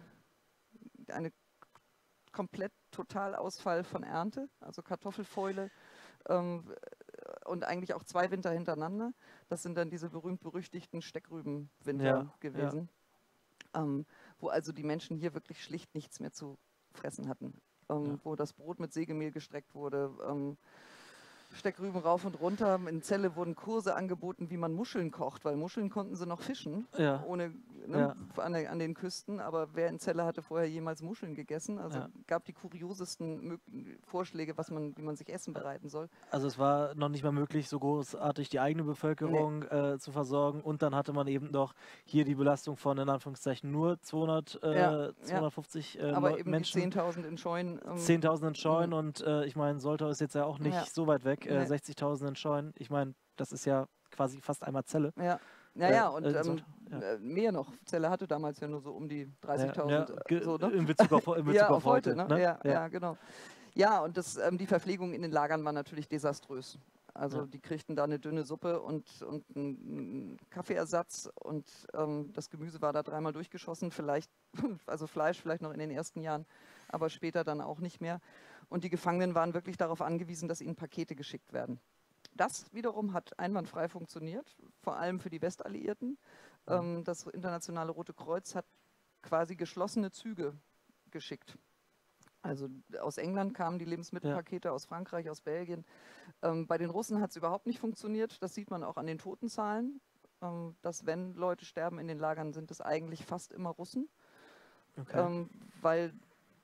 eine komplett Totalausfall von Ernte, also Kartoffelfäule ähm, und eigentlich auch zwei Winter hintereinander. Das sind dann diese berühmt-berüchtigten Steckrübenwinter ja, gewesen, ja. Ähm, wo also die Menschen hier wirklich schlicht nichts mehr zu fressen hatten. Ähm, ja. Wo das Brot mit Sägemehl gestreckt wurde, ähm, Steckrüben rauf und runter. In Celle wurden Kurse angeboten, wie man Muscheln kocht, weil Muscheln konnten sie noch fischen, ja. ohne, ne, ja. an, an den Küsten. Aber wer in Celle hatte vorher jemals Muscheln gegessen? Also ja. gab die kuriosesten Vorschläge, was man, wie man sich Essen bereiten soll. Also es war noch nicht mal möglich, so großartig die eigene Bevölkerung nee. äh, zu versorgen. Und dann hatte man eben noch hier die Belastung von, in Anführungszeichen, nur zweihundert, äh, ja. zweihundertfünfzig ja. äh, Aber eben Menschen. zehntausend in Scheunen. Ähm, zehntausend in Scheunen und äh, ich meine, Soltau ist jetzt ja auch nicht ja. so weit weg. Äh, Nee. sechzigtausend in Scheuen. Ich meine, das ist ja quasi fast einmal Zelle. Ja. Naja, äh, und äh, ähm, ja. mehr noch. Celle hatte damals ja nur so um die dreißigtausend. Ja, ja, so, ne? In Bezug auf, in Bezug ja, auf, auf heute. heute Ne? ne? Ja, ja. ja, genau. Ja, und das, ähm, die Verpflegung in den Lagern war natürlich desaströs. Also ja. die kriegten da eine dünne Suppe und, und einen Kaffeeersatz und ähm, das Gemüse war da dreimal durchgeschossen, vielleicht, also Fleisch vielleicht noch in den ersten Jahren, aber später dann auch nicht mehr. Und die Gefangenen waren wirklich darauf angewiesen, dass ihnen Pakete geschickt werden. Das wiederum hat einwandfrei funktioniert, vor allem für die Westalliierten. Mhm. Ähm, das Internationale Rote Kreuz hat quasi geschlossene Züge geschickt. Also aus England kamen die Lebensmittelpakete, ja. aus Frankreich, aus Belgien. Ähm, bei den Russen hat es überhaupt nicht funktioniert. Das sieht man auch an den Totenzahlen. Ähm, dass wenn Leute sterben in den Lagern, sind es eigentlich fast immer Russen. Okay. Ähm, weil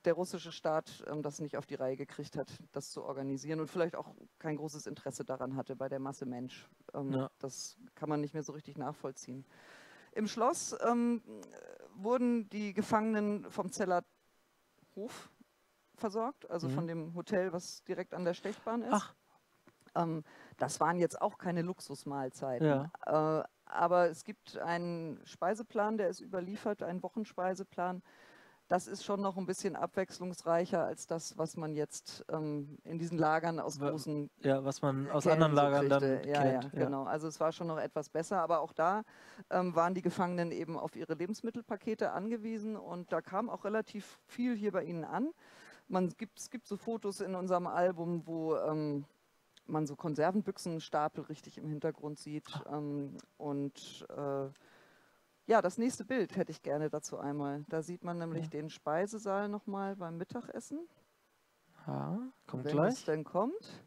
der russische Staat ähm, das nicht auf die Reihe gekriegt hat, das zu organisieren und vielleicht auch kein großes Interesse daran hatte bei der Masse Mensch. Ähm, Ja. Das kann man nicht mehr so richtig nachvollziehen. Im Schloss ähm, wurden die Gefangenen vom Zellerhof versorgt, also Mhm. von dem Hotel, was direkt an der Stechbahn ist. Ach, Ähm, das waren jetzt auch keine Luxusmahlzeiten. ja. Äh, aber es gibt einen Speiseplan, der ist überliefert, einen Wochenspeiseplan. Das ist schon noch ein bisschen abwechslungsreicher als das, was man jetzt ähm, in diesen Lagern aus Wa- großen Ja, was man aus Kellen anderen so Lagern dann kriegte. Ja, kennt. ja, genau. Also es war schon noch etwas besser, aber auch da ähm, waren die Gefangenen eben auf ihre Lebensmittelpakete angewiesen und da kam auch relativ viel hier bei ihnen an. Man gibt, es gibt so Fotos in unserem Album, wo ähm, man so Konservenbüchsenstapel richtig im Hintergrund sieht. Ähm, und äh, ja, das nächste Bild hätte ich gerne dazu einmal. Da sieht man nämlich Ja. den Speisesaal nochmal beim Mittagessen, Ja, kommt wenn es gleich. denn kommt.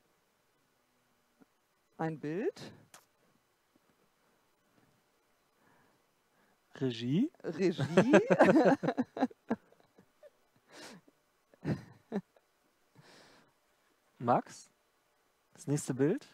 Ein Bild. Regie. Regie. Max. Das nächste Bild.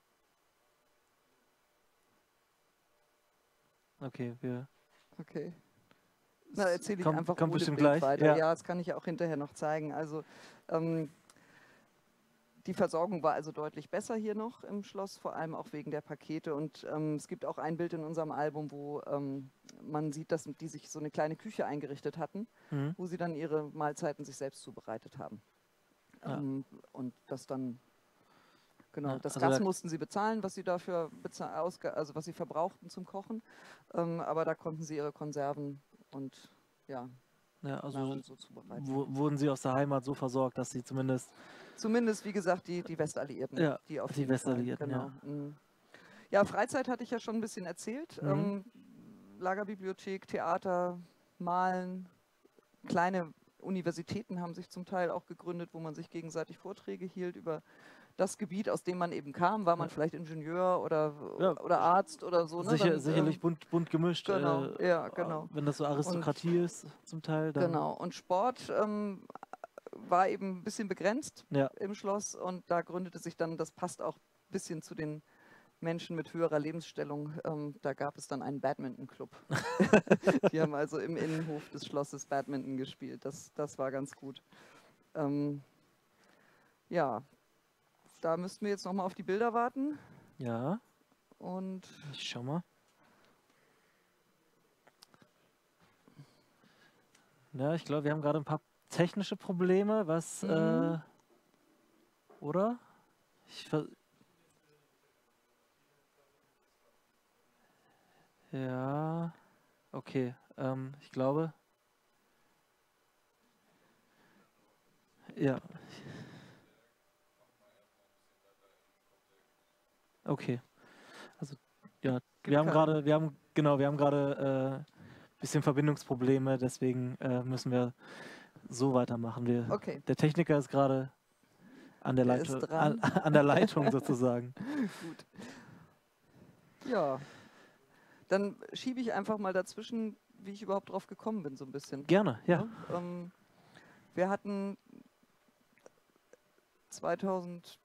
Okay, wir. Okay. Na, erzähle ich kommt, einfach kommt ohne bestimmt Bild gleich. weiter. Ja. Ja, das kann ich ja auch hinterher noch zeigen. Also ähm, die Versorgung war also deutlich besser hier noch im Schloss, vor allem auch wegen der Pakete. Und ähm, es gibt auch ein Bild in unserem Album, wo ähm, man sieht, dass die sich so eine kleine Küche eingerichtet hatten, Mhm. wo sie dann ihre Mahlzeiten sich selbst zubereitet haben. Ja. Ähm, und das dann, genau, Ja, das also Gas da- mussten sie bezahlen, was sie dafür beza- ausge also was sie verbrauchten zum Kochen. Ähm, aber da konnten sie ihre Konserven und ja, Ja, also Nahrung so zubereiten. wo, wurden sie aus der Heimat so versorgt, dass sie zumindest. Zumindest, wie gesagt, die, die Westalliierten. Ja, die auf die jeden Westalliierten, Fall. Genau. Mhm. Ja, Freizeit hatte ich ja schon ein bisschen erzählt. Mhm. Ähm, Lagerbibliothek, Theater, Malen, kleine Universitäten haben sich zum Teil auch gegründet, wo man sich gegenseitig Vorträge hielt über das Gebiet, aus dem man eben kam. War man Ja. vielleicht Ingenieur oder, Ja, oder Arzt oder so. Ne? Sicher, Dann, sicherlich ähm, bunt, bunt gemischt. genau, äh, ja, genau. Wenn das so Aristokratie ist, zum Teil, dann. Genau. Und Sport ähm, war eben ein bisschen begrenzt Ja, im Schloss und da gründete sich dann, das passt auch ein bisschen zu den Menschen mit höherer Lebensstellung, ähm, da gab es dann einen Badminton-Club. Die haben also im Innenhof des Schlosses Badminton gespielt. Das, das war ganz gut. Ähm, ja, da müssten wir jetzt nochmal auf die Bilder warten. ja, Und ich schau mal. Ja, ich glaube, wir haben gerade ein paar technische Probleme, was, Mhm. äh, oder? Ich ver ja, okay, ähm, ich glaube, ja, okay. Also, ja, Gibt wir haben keinen. gerade, wir haben, genau, wir haben gerade äh, bisschen Verbindungsprobleme, deswegen äh, müssen wir so weitermachen. Wir, Okay, der Techniker ist gerade an der der ist Leitung, dran. an, an der Leitung sozusagen. Gut. Ja, dann schiebe ich einfach mal dazwischen, wie ich überhaupt drauf gekommen bin, so ein bisschen. Gerne, ja. Ne? Ähm, wir hatten zweitausendzwölf,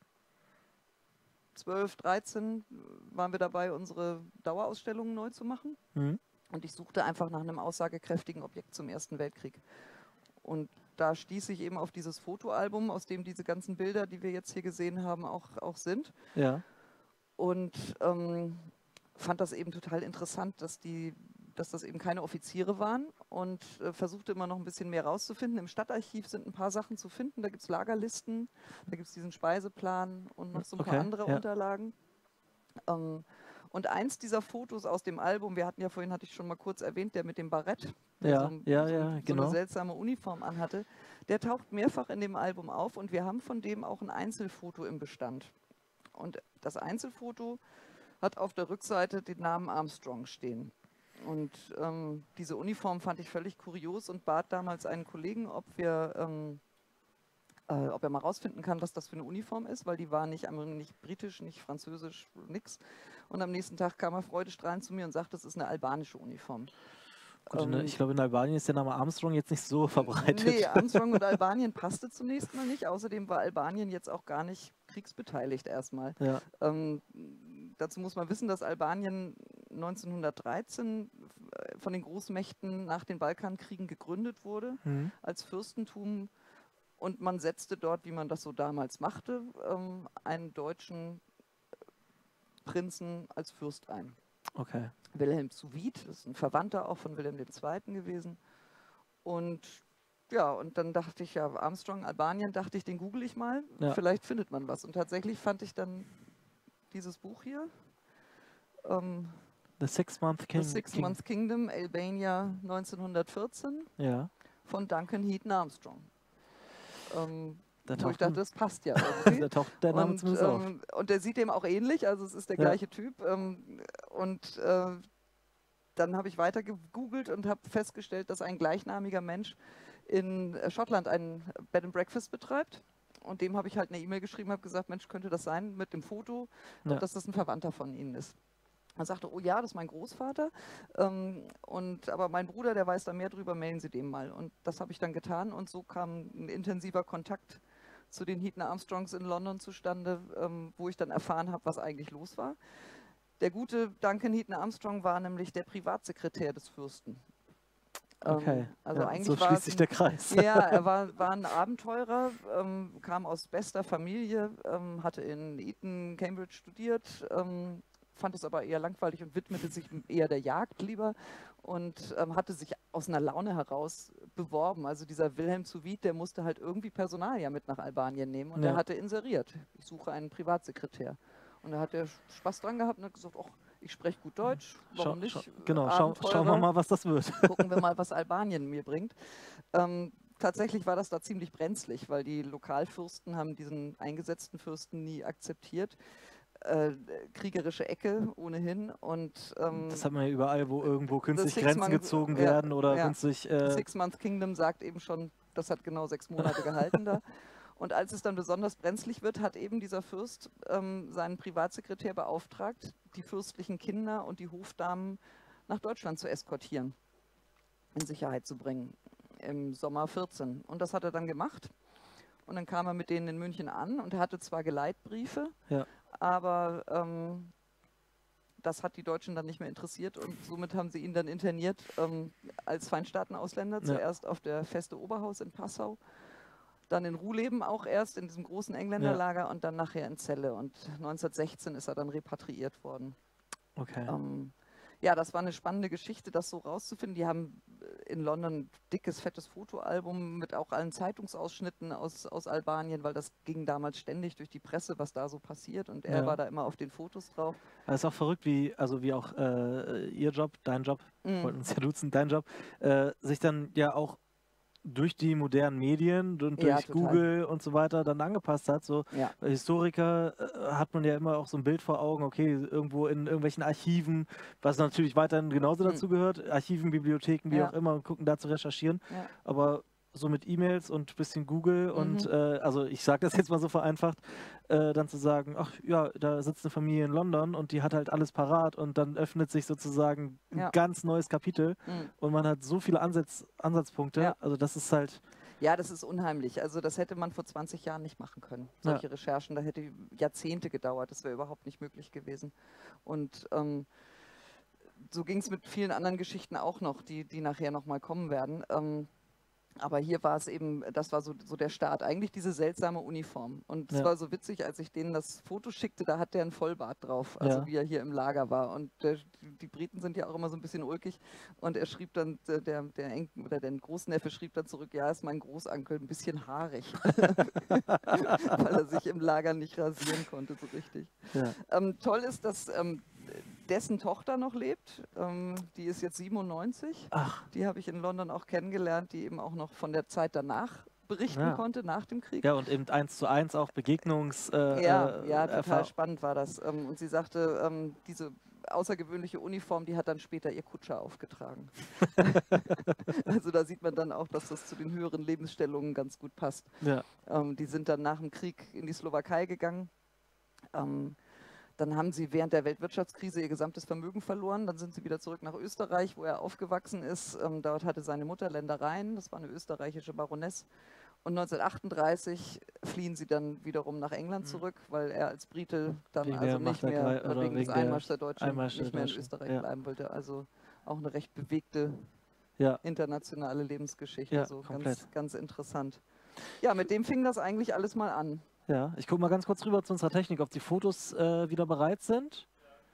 dreizehn waren wir dabei, unsere Dauerausstellungen neu zu machen. Mhm. Und ich suchte einfach nach einem aussagekräftigen Objekt zum Ersten Weltkrieg. Und da stieß ich eben auf dieses Fotoalbum, aus dem diese ganzen Bilder, die wir jetzt hier gesehen haben, auch, auch sind. Ja, Und ähm, fand das eben total interessant, dass, die, dass das eben keine Offiziere waren und äh, versuchte immer noch ein bisschen mehr rauszufinden. Im Stadtarchiv sind ein paar Sachen zu finden. Da gibt es Lagerlisten, da gibt es diesen Speiseplan und noch so ein okay, paar andere ja. Unterlagen. Ähm, und eins dieser Fotos aus dem Album, wir hatten ja vorhin, hatte ich schon mal kurz erwähnt, der mit dem Barett, der Ja, so, ein- ja, so, ja, so eine genau. seltsame Uniform anhatte, der taucht mehrfach in dem Album auf und wir haben von dem auch ein Einzelfoto im Bestand. Und das Einzelfoto hat auf der Rückseite den Namen Armstrong stehen. Und ähm, diese Uniform fand ich völlig kurios und bat damals einen Kollegen, ob wir ähm, äh, ob er mal rausfinden kann, was das für eine Uniform ist, weil die war nicht, nicht britisch, nicht französisch, nix. Und am nächsten Tag kam er freudestrahlend zu mir und sagte, das ist eine albanische Uniform. Gut, in, Ähm, ich glaube, in Albanien ist der Name Armstrong jetzt nicht so verbreitet. Nee, Armstrong und Albanien passte zunächst mal nicht. Außerdem war Albanien jetzt auch gar nicht kriegsbeteiligt erstmal. Ja. Ähm, dazu muss man wissen, dass Albanien neunzehnhundertdreizehn von den Großmächten nach den Balkankriegen gegründet wurde Mhm. als Fürstentum. Und man setzte dort, wie man das so damals machte, ähm, einen deutschen Prinzen als Fürst ein. Okay. Wilhelm zu Wied, das ist ein Verwandter auch von Wilhelm der Zweite gewesen. Und ja, und dann dachte ich, ja, Armstrong, Albanien, dachte ich, den google ich mal. Ja. Vielleicht findet man was. Und tatsächlich fand ich dann dieses Buch hier. Ähm, The Six Month King. The Six King. Month Kingdom, Albania neunzehnhundertvierzehn Ja. von Duncan Heaton Armstrong. Ähm, Da wo ich taucht, dachte, das passt ja irgendwie. da taucht der Name und, zumindest auf. ähm, und der sieht dem auch ähnlich, also es ist der Ja. gleiche Typ. Ähm, und äh, dann habe ich weiter gegoogelt und habe festgestellt, dass ein gleichnamiger Mensch in äh, Schottland einen Bed and Breakfast betreibt. Und dem habe ich halt eine E-Mail geschrieben, habe gesagt, Mensch, könnte das sein mit dem Foto, Ja. dass das ein Verwandter von Ihnen ist. Er sagte, oh ja, das ist mein Großvater. Ähm, und, aber mein Bruder, der weiß da mehr drüber, melden Sie dem mal. Und das habe ich dann getan und so kam ein intensiver Kontakt zu den Heaton Armstrongs in London zustande, ähm, wo ich dann erfahren habe, was eigentlich los war. Der gute Duncan Heaton Armstrong war nämlich der Privatsekretär des Fürsten. Okay. Ähm, also ja, eigentlich so war schließt es sich ein, der Kreis. ja, er war, war ein Abenteurer, ähm, kam aus bester Familie, ähm, hatte in Eton, Cambridge studiert, ähm, fand es aber eher langweilig und widmete sich eher der Jagd lieber und ähm, hatte sich aus einer Laune heraus beworben. Also dieser Wilhelm zu Wied, der musste halt irgendwie Personal ja mit nach Albanien nehmen und Ja. er hatte inseriert, ich suche einen Privatsekretär. Und da hat er Spaß dran gehabt und hat gesagt, ach, ich spreche gut Deutsch, warum Schau, nicht? schau, genau, schau, schauen wir mal, was das wird. Gucken wir mal, was Albanien mir bringt. Ähm, tatsächlich war das da ziemlich brenzlig, weil die Lokalfürsten haben diesen eingesetzten Fürsten nie akzeptiert. Äh, kriegerische Ecke ohnehin. Und, ähm, das hat man ja überall, wo irgendwo künstlich Six Grenzen Month- gezogen ja, werden oder ja. künstlich... Äh, Six Month Kingdom sagt eben schon, das hat genau sechs Monate gehalten da. Und als es dann besonders brenzlig wird, hat eben dieser Fürst ähm, seinen Privatsekretär beauftragt, die fürstlichen Kinder und die Hofdamen nach Deutschland zu eskortieren, in Sicherheit zu bringen, im Sommer vierzehn. Und das hat er dann gemacht. Und dann kam er mit denen in München an und er hatte zwar Geleitbriefe, ja. aber ähm, das hat die Deutschen dann nicht mehr interessiert und somit haben sie ihn dann interniert ähm, als Feinstaatenausländer, Ja. zuerst auf der Feste Oberhaus in Passau, dann in Ruhleben auch erst in diesem großen Engländerlager ja. und dann nachher in Celle. Und neunzehnhundertsechzehn ist er dann repatriiert worden. Okay. Ähm, ja, das war eine spannende Geschichte, das so rauszufinden. Die haben in London ein dickes, fettes Fotoalbum mit auch allen Zeitungsausschnitten aus, aus Albanien, weil das ging damals ständig durch die Presse, was da so passiert. Und er Ja. war da immer auf den Fotos drauf. Aber es ist auch verrückt, wie, also wie auch äh, Ihr Job, dein Job, Mhm. wollten uns ja duzen, dein Job, äh, sich dann ja auch durch die modernen Medien und durch Ja, total. Google und so weiter dann angepasst hat. So Ja. als Historiker äh, hat man ja immer auch so ein Bild vor Augen, okay, irgendwo in irgendwelchen Archiven, was natürlich weiterhin genauso Mhm. dazu gehört, Archiven, Bibliotheken, wie Ja. auch immer, und gucken da zu recherchieren. Ja. Aber so mit E-Mails und ein bisschen Google und Mhm. äh, also ich sage das jetzt mal so vereinfacht, äh, dann zu sagen, ach ja, da sitzt eine Familie in London und die hat halt alles parat und dann öffnet sich sozusagen ein Ja. ganz neues Kapitel Mhm. und man hat so viele Ansatz, Ansatzpunkte, Ja. also das ist halt, Ja, das ist unheimlich. Also das hätte man vor zwanzig Jahren nicht machen können. Solche Ja. Recherchen, da hätte Jahrzehnte gedauert. Das wäre überhaupt nicht möglich gewesen. Und ähm, so ging es mit vielen anderen Geschichten auch noch, die, die nachher nochmal kommen werden. Ähm, aber hier war es eben, das war so, so der Start. Eigentlich diese seltsame Uniform. Und es Ja. war so witzig, als ich denen das Foto schickte, da hat der einen Vollbart drauf, also Ja. wie er hier im Lager war. Und der, die Briten sind ja auch immer so ein bisschen ulkig. Und er schrieb dann, der, der, der Enkel oder der Großneffe schrieb dann zurück, ja, ist mein Großonkel, ein bisschen haarig. Weil er sich im Lager nicht rasieren konnte so richtig. ja. Ähm, toll ist, dass ähm, dessen Tochter noch lebt. Ähm, die ist jetzt siebenundneunzig. Ach, Die habe ich in London auch kennengelernt, die eben auch noch von der Zeit danach berichten Ja. konnte, nach dem Krieg. ja und eben eins zu eins auch Begegnungs äh, ja, äh, ja, total Erfahrung. spannend war das. Ähm, und sie sagte, ähm, diese außergewöhnliche Uniform, die hat dann später ihr Kutscher aufgetragen. Also da sieht man dann auch, dass das zu den höheren Lebensstellungen ganz gut passt. Ja. Ähm, die sind dann nach dem Krieg in die Slowakei gegangen. Ähm, Dann haben sie während der Weltwirtschaftskrise ihr gesamtes Vermögen verloren. Dann sind sie wieder zurück nach Österreich, wo er aufgewachsen ist. Ähm, dort hatte seine Mutter Ländereien. Das war eine österreichische Baroness. Und neunzehnhundertachtunddreißig fliehen sie dann wiederum nach England zurück, weil er als Brite dann Wegen also der nicht mehr, Machtergreif- oder wegen des wegen der Einmarschs der Deutschen, Einmarsch der nicht mehr in Deutschen, Österreich ja. bleiben wollte. Also auch eine recht bewegte Ja, internationale Lebensgeschichte. Ja, so komplett. ganz, ganz interessant. Ja, mit dem fing das eigentlich alles mal an. ja. Ich gucke mal ganz kurz rüber zu unserer Technik, ob die Fotos äh, wieder bereit sind.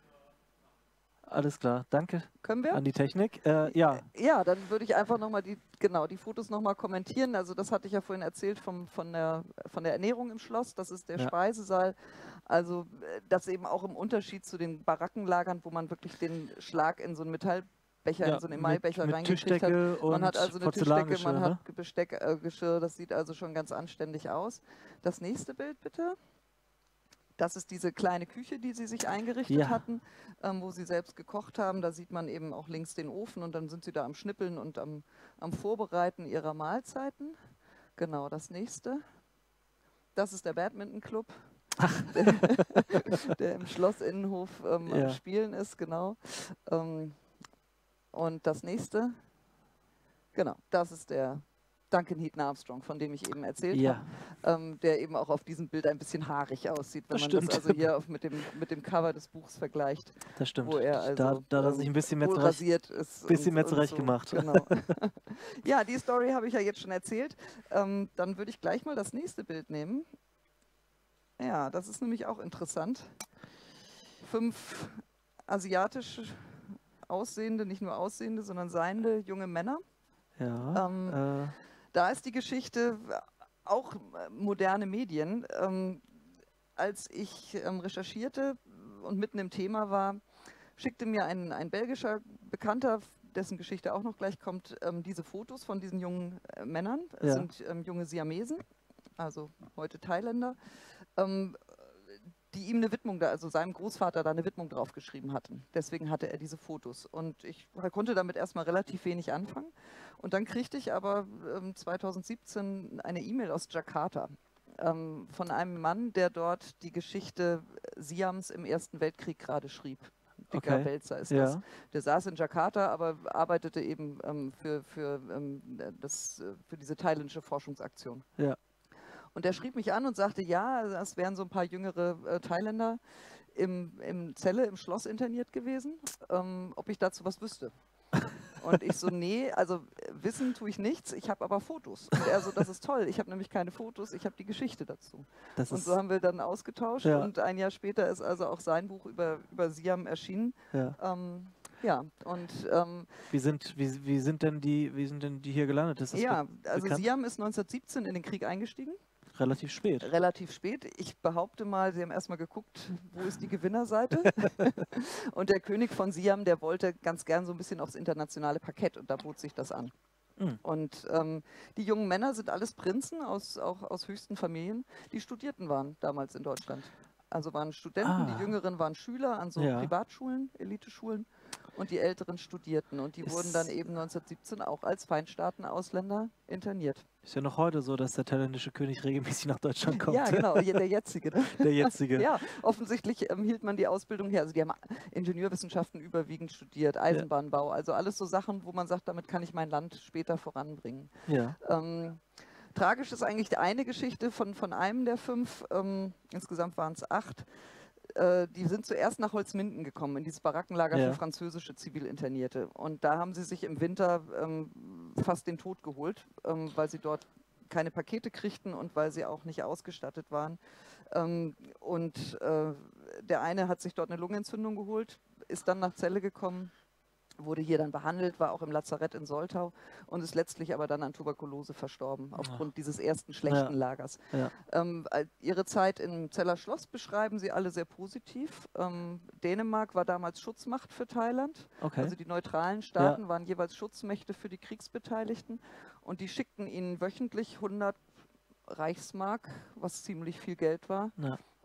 Alles klar, danke Können wir? an die Technik. Äh, ja, Ja, dann würde ich einfach nochmal die, genau, die Fotos nochmal kommentieren. Also das hatte ich ja vorhin erzählt vom, von, der, von der Ernährung im Schloss. Das ist der Ja. Speisesaal. Also äh, das eben auch im Unterschied zu den Barackenlagern, wo man wirklich den Schlag in so einen Metallbecher, ja in so einen Emailbecher mit, mit reingekriegt hat. Tischdecke und Man hat also eine Tischdecke, Porzellangeschirr, man ne? hat Besteck, äh, Geschirr. Das sieht also schon ganz anständig aus. Das nächste Bild bitte. Das ist diese kleine Küche, die sie sich eingerichtet Ja. hatten, ähm, wo sie selbst gekocht haben. Da sieht man eben auch links den Ofen und dann sind sie da am Schnippeln und am, am Vorbereiten ihrer Mahlzeiten. Genau, das nächste. Das ist der Badminton-Club, der, der im Schlossinnenhof ähm, Ja. am Spielen ist, genau. Ähm, und das nächste, genau, das ist der Duncan Heaton Armstrong, von dem ich eben erzählt Ja. habe, ähm, der eben auch auf diesem Bild ein bisschen haarig aussieht, wenn Das man stimmt. das also hier auf, mit, dem, mit dem Cover des Buchs vergleicht, Das stimmt. wo er also da, da hat er sich ein bisschen mehr wohl zurecht, rasiert ist. bisschen und, mehr und zurecht so. gemacht. Genau. Ja, die Story habe ich ja jetzt schon erzählt. Ähm, dann würde ich gleich mal das nächste Bild nehmen. Ja, das ist nämlich auch interessant. Fünf asiatisch aussehende, nicht nur aussehende, sondern seiende junge Männer. Ja. Ähm, äh, Da ist die Geschichte auch äh, moderne Medien. Ähm, als ich ähm, recherchierte und mitten im Thema war, schickte mir ein, ein belgischer Bekannter, dessen Geschichte auch noch gleich kommt, ähm, diese Fotos von diesen jungen äh, Männern. Es Ja. sind ähm, junge Siamesen, also heute Thailänder, ähm, die ihm eine Widmung, da, also seinem Großvater da eine Widmung drauf geschrieben hatten. Deswegen hatte er diese Fotos. Und ich konnte damit erstmal relativ wenig anfangen. Und dann kriegte ich aber ähm, zweitausendsiebzehn eine E-Mail aus Jakarta ähm, von einem Mann, der dort die Geschichte Siams im Ersten Weltkrieg gerade schrieb. Dicker Okay. Wälzer ist Ja. das. Der saß in Jakarta, aber arbeitete eben ähm, für, für, ähm, das, äh, für diese thailändische Forschungsaktion. Ja. Und der schrieb mich an und sagte, ja, das wären so ein paar jüngere äh, Thailänder im, im Zelle, im Schloss interniert gewesen, ähm, ob ich dazu was wüsste. Und ich so, nee, also äh, wissen tue ich nichts, ich habe aber Fotos. Und er so, das ist toll, ich habe nämlich keine Fotos, ich habe die Geschichte dazu. Das Und ist, so haben wir dann ausgetauscht Ja. und ein Jahr später ist also auch sein Buch über, über Siam erschienen. ja. Ähm, ja, und ähm, Wie sind, wie, wie sind denn die, wie sind denn die hier gelandet? Ist das ja, be also bekannt? Siam ist neunzehnhundertsiebzehn in den Krieg eingestiegen. Relativ spät. Relativ spät. Ich behaupte mal, sie haben erstmal geguckt, wo ist die Gewinnerseite. Und der König von Siam, der wollte ganz gern so ein bisschen aufs internationale Parkett und da bot sich das an. Mhm. Und ähm, die jungen Männer sind alles Prinzen, aus, auch aus höchsten Familien, die Studierten waren damals in Deutschland. Also waren Studenten, Ah. die Jüngeren waren Schüler an so Ja. Privatschulen, Eliteschulen und die Älteren studierten. Und die Ist- wurden dann eben neunzehnhundertsiebzehn auch als Feinstaatenausländer interniert. Ist ja noch heute so, dass der thailändische König regelmäßig nach Deutschland kommt. Ja, genau, je- der jetzige. Ne? Der jetzige. Ja, offensichtlich ähm, hielt man die Ausbildung her. Also die haben Ingenieurwissenschaften überwiegend studiert, Eisenbahnbau, also alles so Sachen, wo man sagt, damit kann ich mein Land später voranbringen. Ja. Ähm, tragisch ist eigentlich eine Geschichte von, von einem der fünf, ähm, insgesamt waren es acht. Äh, die sind zuerst nach Holzminden gekommen, in dieses Barackenlager Ja. für französische Zivilinternierte. Und da haben sie sich im Winter ähm, fast den Tod geholt, ähm, weil sie dort keine Pakete kriegten und weil sie auch nicht ausgestattet waren. Ähm, und äh, der eine hat sich dort eine Lungenentzündung geholt, ist dann nach Celle gekommen, wurde hier dann behandelt, war auch im Lazarett in Soltau und ist letztlich aber dann an Tuberkulose verstorben, aufgrund dieses ersten schlechten Ja. Lagers. Ja. Ähm, al- ihre Zeit im Zeller Schloss beschreiben sie alle sehr positiv. Ähm, Dänemark war damals Schutzmacht für Thailand. Okay. Also die neutralen Staaten waren jeweils Schutzmächte für die Kriegsbeteiligten und die schickten ihnen wöchentlich hundert Reichsmark, was ziemlich viel Geld war, Ja.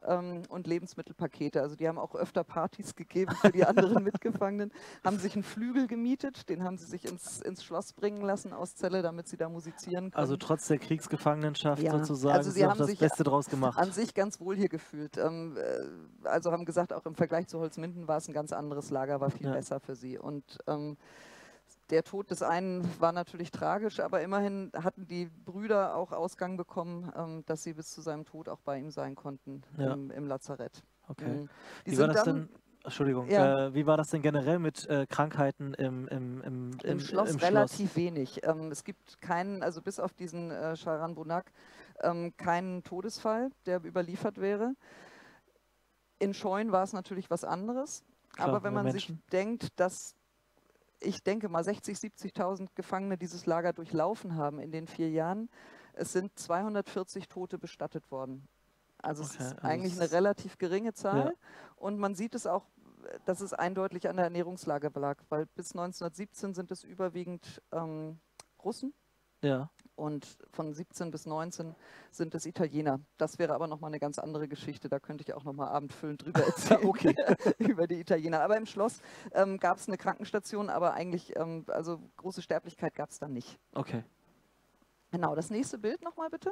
ähm, und Lebensmittelpakete. Also die haben auch öfter Partys gegeben für die anderen Mitgefangenen, haben sich einen Flügel gemietet, den haben sie sich ins, ins Schloss bringen lassen aus Celle, damit sie da musizieren können. Also trotz der Kriegsgefangenschaft Ja, sozusagen, also sie sie haben haben das sich Beste draus gemacht. an sich ganz wohl hier gefühlt. Ähm, äh, also haben gesagt, auch im Vergleich zu Holzminden war es ein ganz anderes Lager, war viel Ja. besser für sie. Und ähm, der Tod des einen war natürlich tragisch, aber immerhin hatten die Brüder auch Ausgang bekommen, ähm, dass sie bis zu seinem Tod auch bei ihm sein konnten Ja. im, im Lazarett. Okay. Mhm. Die Wie war sind das dann denn? Entschuldigung, Ja. äh, wie war das denn generell mit äh, Krankheiten im, im, im, im, im, Schloss im relativ Schloss? wenig. Ähm, es gibt keinen, also bis auf diesen äh, Charan Bonac, ähm, keinen Todesfall, der überliefert wäre. In Scheunen war es natürlich was anderes. Klar, Aber wenn mehr man Menschen. sich denkt, dass ich denke mal sechzigtausend, siebzigtausend Gefangene dieses Lager durchlaufen haben in den vier Jahren, es sind zweihundertvierzig Tote bestattet worden. Also es Okay, ist also eigentlich es- eine relativ geringe Zahl. Ja. Und man sieht es auch, dass es eindeutig an der Ernährungslage lag, weil bis neunzehnhundertsiebzehn sind es überwiegend ähm, Russen. Ja. Und von siebzehn bis neunzehn sind es Italiener. Das wäre aber nochmal eine ganz andere Geschichte. Da könnte ich auch nochmal abendfüllend drüber erzählen. Okay. Über die Italiener. Aber im Schloss ähm, gab es eine Krankenstation, aber eigentlich, ähm, also große Sterblichkeit gab es dann nicht. Okay. Genau, das nächste Bild nochmal bitte.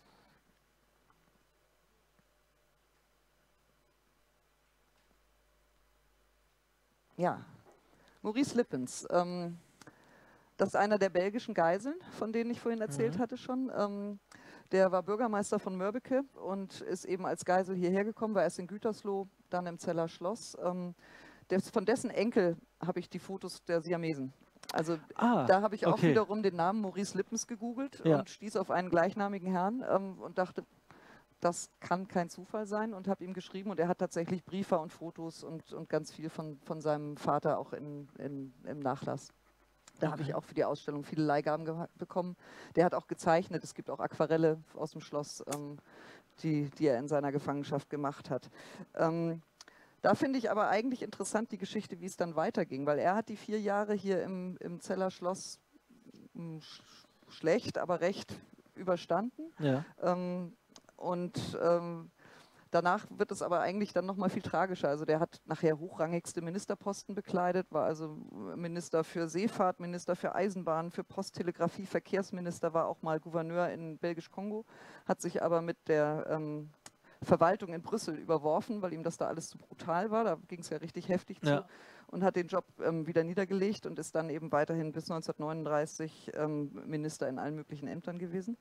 Ja, Maurice Lippens. Ähm, Das ist einer der belgischen Geiseln, von denen ich vorhin erzählt Mhm. hatte schon. Ähm, der war Bürgermeister von Mörbeke und ist eben als Geisel hierher gekommen, war erst in Gütersloh, dann im Zeller Schloss. Ähm, des, von dessen Enkel habe ich die Fotos der Siamesen. Also Ah, da habe ich auch okay. wiederum den Namen Maurice Lippens gegoogelt Ja. und stieß auf einen gleichnamigen Herrn ähm, und dachte, das kann kein Zufall sein, und habe ihm geschrieben, und er hat tatsächlich Briefe und Fotos und, und ganz viel von, von seinem Vater auch in, in, im Nachlass. Da habe ich Okay. auch für die Ausstellung viele Leihgaben geha- bekommen. Der hat auch gezeichnet. Es gibt auch Aquarelle aus dem Schloss, ähm, die, die er in seiner Gefangenschaft gemacht hat. Ähm, da finde ich aber eigentlich interessant die Geschichte, wie es dann weiterging, weil er hat die vier Jahre hier im, im Zeller Schloss mh, sch schlecht, aber recht überstanden. Ja. Ähm, und ähm, danach wird es aber eigentlich dann nochmal viel tragischer. Also der hat nachher hochrangigste Ministerposten bekleidet, war also Minister für Seefahrt, Minister für Eisenbahn, für Posttelegrafie, Verkehrsminister, war auch mal Gouverneur in Belgisch-Kongo, hat sich aber mit der ähm, Verwaltung in Brüssel überworfen, weil ihm das da alles zu brutal war. Da ging es ja richtig heftig zu. Ja. Und hat den Job ähm, wieder niedergelegt und ist dann eben weiterhin bis neunzehnhundertneununddreißig ähm, Minister in allen möglichen Ämtern gewesen.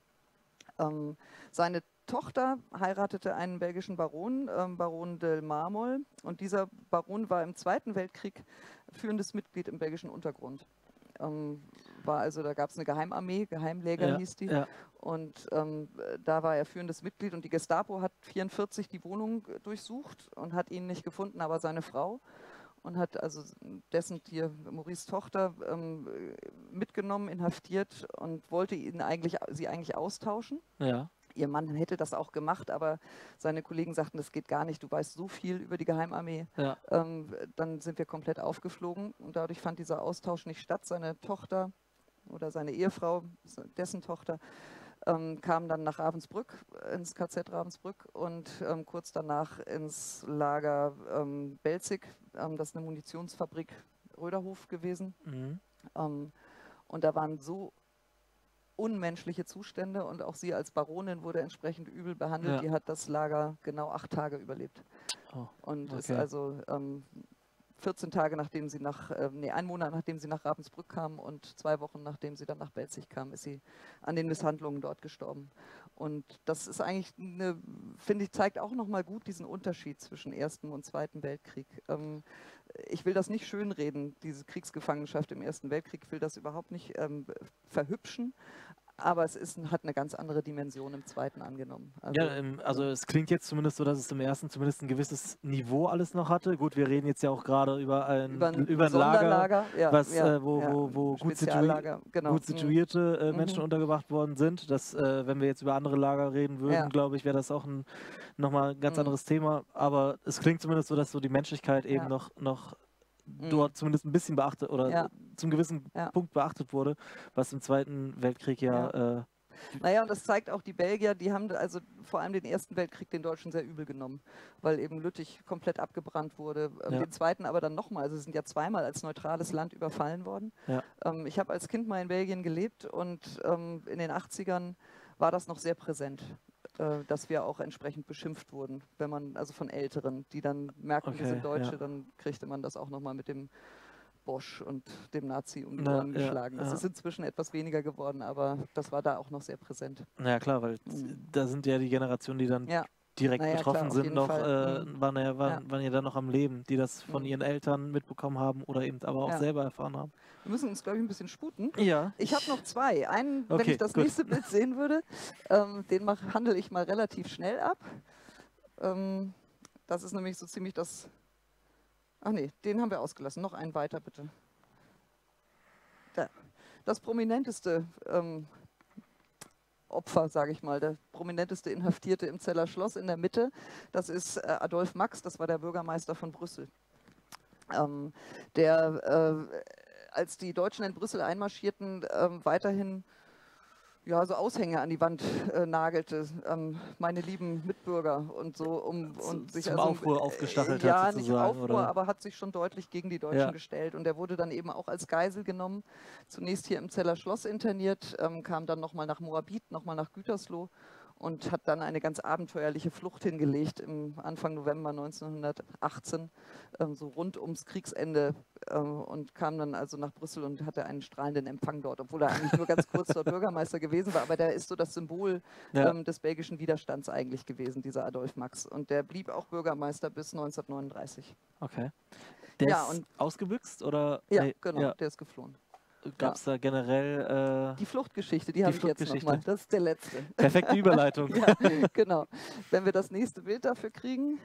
Ähm, seine Tochter heiratete einen belgischen Baron, ähm, Baron de Marmol, und dieser Baron war im Zweiten Weltkrieg führendes Mitglied im belgischen Untergrund. Ähm, war also, da gab es eine Geheimarmee, Geheimläger Ja. hieß die, Ja. und ähm, da war er führendes Mitglied, und die Gestapo hat neunzehnhundertvierzig die Wohnung äh, durchsucht und hat ihn nicht gefunden, aber seine Frau, und hat also dessen hier Maurice Tochter ähm, mitgenommen, inhaftiert, und wollte ihn eigentlich, sie eigentlich austauschen. Ja. Ihr Mann hätte das auch gemacht, aber seine Kollegen sagten, das geht gar nicht, du weißt so viel über die Geheimarmee. Ja. Ähm, dann sind wir komplett aufgeflogen, und dadurch fand dieser Austausch nicht statt. Seine Tochter oder seine Ehefrau, dessen Tochter, ähm, kam dann nach Ravensbrück, ins K Z Ravensbrück, und ähm, kurz danach ins Lager ähm, Belzig, ähm, das ist eine Munitionsfabrik, Röderhof gewesen. Mhm. Ähm, und da waren so unmenschliche Zustände, und auch sie als Baronin wurde entsprechend übel behandelt. Ja. Die hat das Lager genau acht Tage überlebt. Oh, Und ist okay. also ähm, vierzehn Tage nachdem sie nach, äh, nee, ein Monat nachdem sie nach Ravensbrück kam und zwei Wochen nachdem sie dann nach Belzig kam, ist sie an den Misshandlungen dort gestorben. Und das ist eigentlich, eine, finde ich, zeigt auch nochmal gut diesen Unterschied zwischen Ersten und Zweiten Weltkrieg. Ähm, ich will das nicht schönreden, diese Kriegsgefangenschaft im Ersten Weltkrieg, ich will das überhaupt nicht ähm, verhübschen. Aber es ist, hat eine ganz andere Dimension im Zweiten angenommen. Also, Ja, ähm, also es klingt jetzt zumindest so, dass es im ersten zumindest ein gewisses Niveau alles noch hatte. Gut, wir reden jetzt ja auch gerade über ein, über ein, über ein Sonderlager, Lager, ja, was, ja, äh, wo, ja, wo, wo gut, situi Speziallager, genau. gut situierte äh, Menschen Mhm. untergebracht worden sind. Das, äh, wenn wir jetzt über andere Lager reden würden, Ja. glaube ich, wäre das auch ein nochmal ein ganz Mhm. anderes Thema. Aber es klingt zumindest so, dass so die Menschlichkeit eben Ja. noch, noch Mhm. dort zumindest ein bisschen beachtet oder Ja. zum gewissen Ja. Punkt beachtet wurde, was im Zweiten Weltkrieg ja, Ja. Äh, Naja, und das zeigt auch, die Belgier, die haben also vor allem den Ersten Weltkrieg den Deutschen sehr übel genommen, weil eben Lüttich komplett abgebrannt wurde. Ähm, Ja. Den Zweiten aber dann nochmal. Also sie sind ja zweimal als neutrales Land überfallen worden. Ja. Ähm, ich habe als Kind mal in Belgien gelebt und ähm, in den achtzigern war das noch sehr präsent, äh, dass wir auch entsprechend beschimpft wurden, wenn man, also von Älteren, die dann merkten, wir Okay, sind Deutsche, ja. dann kriegte man das auch nochmal mit dem Bosch und dem Nazi um die Na, Ohren ja, geschlagen. Das ja. ist inzwischen etwas weniger geworden, aber das war da auch noch sehr präsent. Na ja, klar, weil Mhm. da sind ja die Generationen, die dann Ja, direkt naja, betroffen klar, auf sind, jeden noch, Fall. äh, Mhm. waren, ja, waren, Ja. waren ja dann noch am Leben, die das von Mhm. ihren Eltern mitbekommen haben oder eben aber auch Ja. selber erfahren haben. Wir müssen uns, glaube ich, ein bisschen sputen. Ja. Ich habe noch zwei. Einen, wenn Okay, ich das gut. nächste Bild sehen würde, ähm, den mach, handle ich mal relativ schnell ab. Ähm, das ist nämlich so ziemlich das... Ach nee, den haben wir ausgelassen. Noch einen weiter, bitte. Da. Das prominenteste ähm, Opfer, sage ich mal, der prominenteste Inhaftierte im Zeller Schloss in der Mitte, das ist äh, Adolf Max, das war der Bürgermeister von Brüssel. Ähm, der, äh, als die Deutschen in Brüssel einmarschierten, äh, weiterhin ja, so Aushänge an die Wand äh, nagelte, ähm, meine lieben Mitbürger und so, um und sich Zum also Aufruhr aufgestachelt äh, hat ja, nicht sozusagen, Aufruhr, oder? aber hat sich schon deutlich gegen die Deutschen Ja. gestellt und er wurde dann eben auch als Geisel genommen, zunächst hier im Zeller Schloss interniert, ähm, kam dann nochmal nach Moabit, nochmal nach Gütersloh und hat dann eine ganz abenteuerliche Flucht hingelegt im Anfang November neunzehnhundertachtzehn, ähm, so rund ums Kriegsende, äh, und kam dann also nach Brüssel und hatte einen strahlenden Empfang dort, obwohl er eigentlich nur ganz kurz dort Bürgermeister gewesen war, aber der ist so das Symbol Ja. ähm, des belgischen Widerstands eigentlich gewesen, dieser Adolf Max. Und der blieb auch Bürgermeister bis neunzehnhundertneununddreißig. Okay. Der Ja, ist und ausgebüxt oder? ja, Nee, genau, ja. der ist geflohen. Gab es da generell äh, Die Fluchtgeschichte, die, Die habe ich jetzt Fluchtgeschichte. nochmal. Das ist der letzte. perfekte Überleitung? Ja, genau. Wenn wir das nächste Bild dafür kriegen.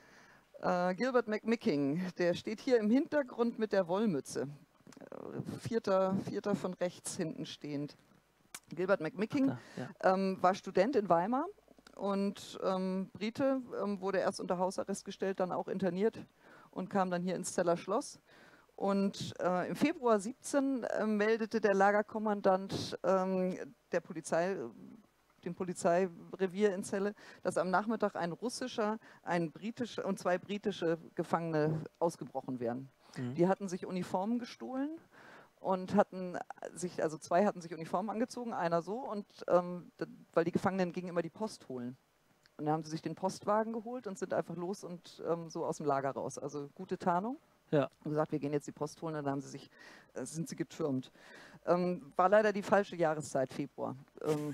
Äh, Gilbert McMicking, der steht hier im Hintergrund mit der Wollmütze. Äh, vierter, vierter von rechts hinten stehend. Gilbert McMicking Da, ja. ähm, war Student in Weimar und ähm, Brite, ähm, wurde erst unter Hausarrest gestellt, dann auch interniert und kam dann hier ins Zeller Schloss. Und äh, im Februar siebzehn äh, meldete der Lagerkommandant ähm, der Polizei, dem Polizeirevier in Celle, dass am Nachmittag ein russischer, ein britischer und zwei britische Gefangene ausgebrochen wären. Mhm. Die hatten sich Uniformen gestohlen und hatten sich, also zwei hatten sich Uniformen angezogen, einer so, und ähm, weil die Gefangenen gingen immer die Post holen. Und dann haben sie sich den Postwagen geholt und sind einfach los und ähm, so aus dem Lager raus. Also gute Tarnung. Ja. Und gesagt, wir gehen jetzt die Post holen, und dann haben sie sich, äh, sind sie getürmt. Ähm, war leider die falsche Jahreszeit, Februar. Ähm,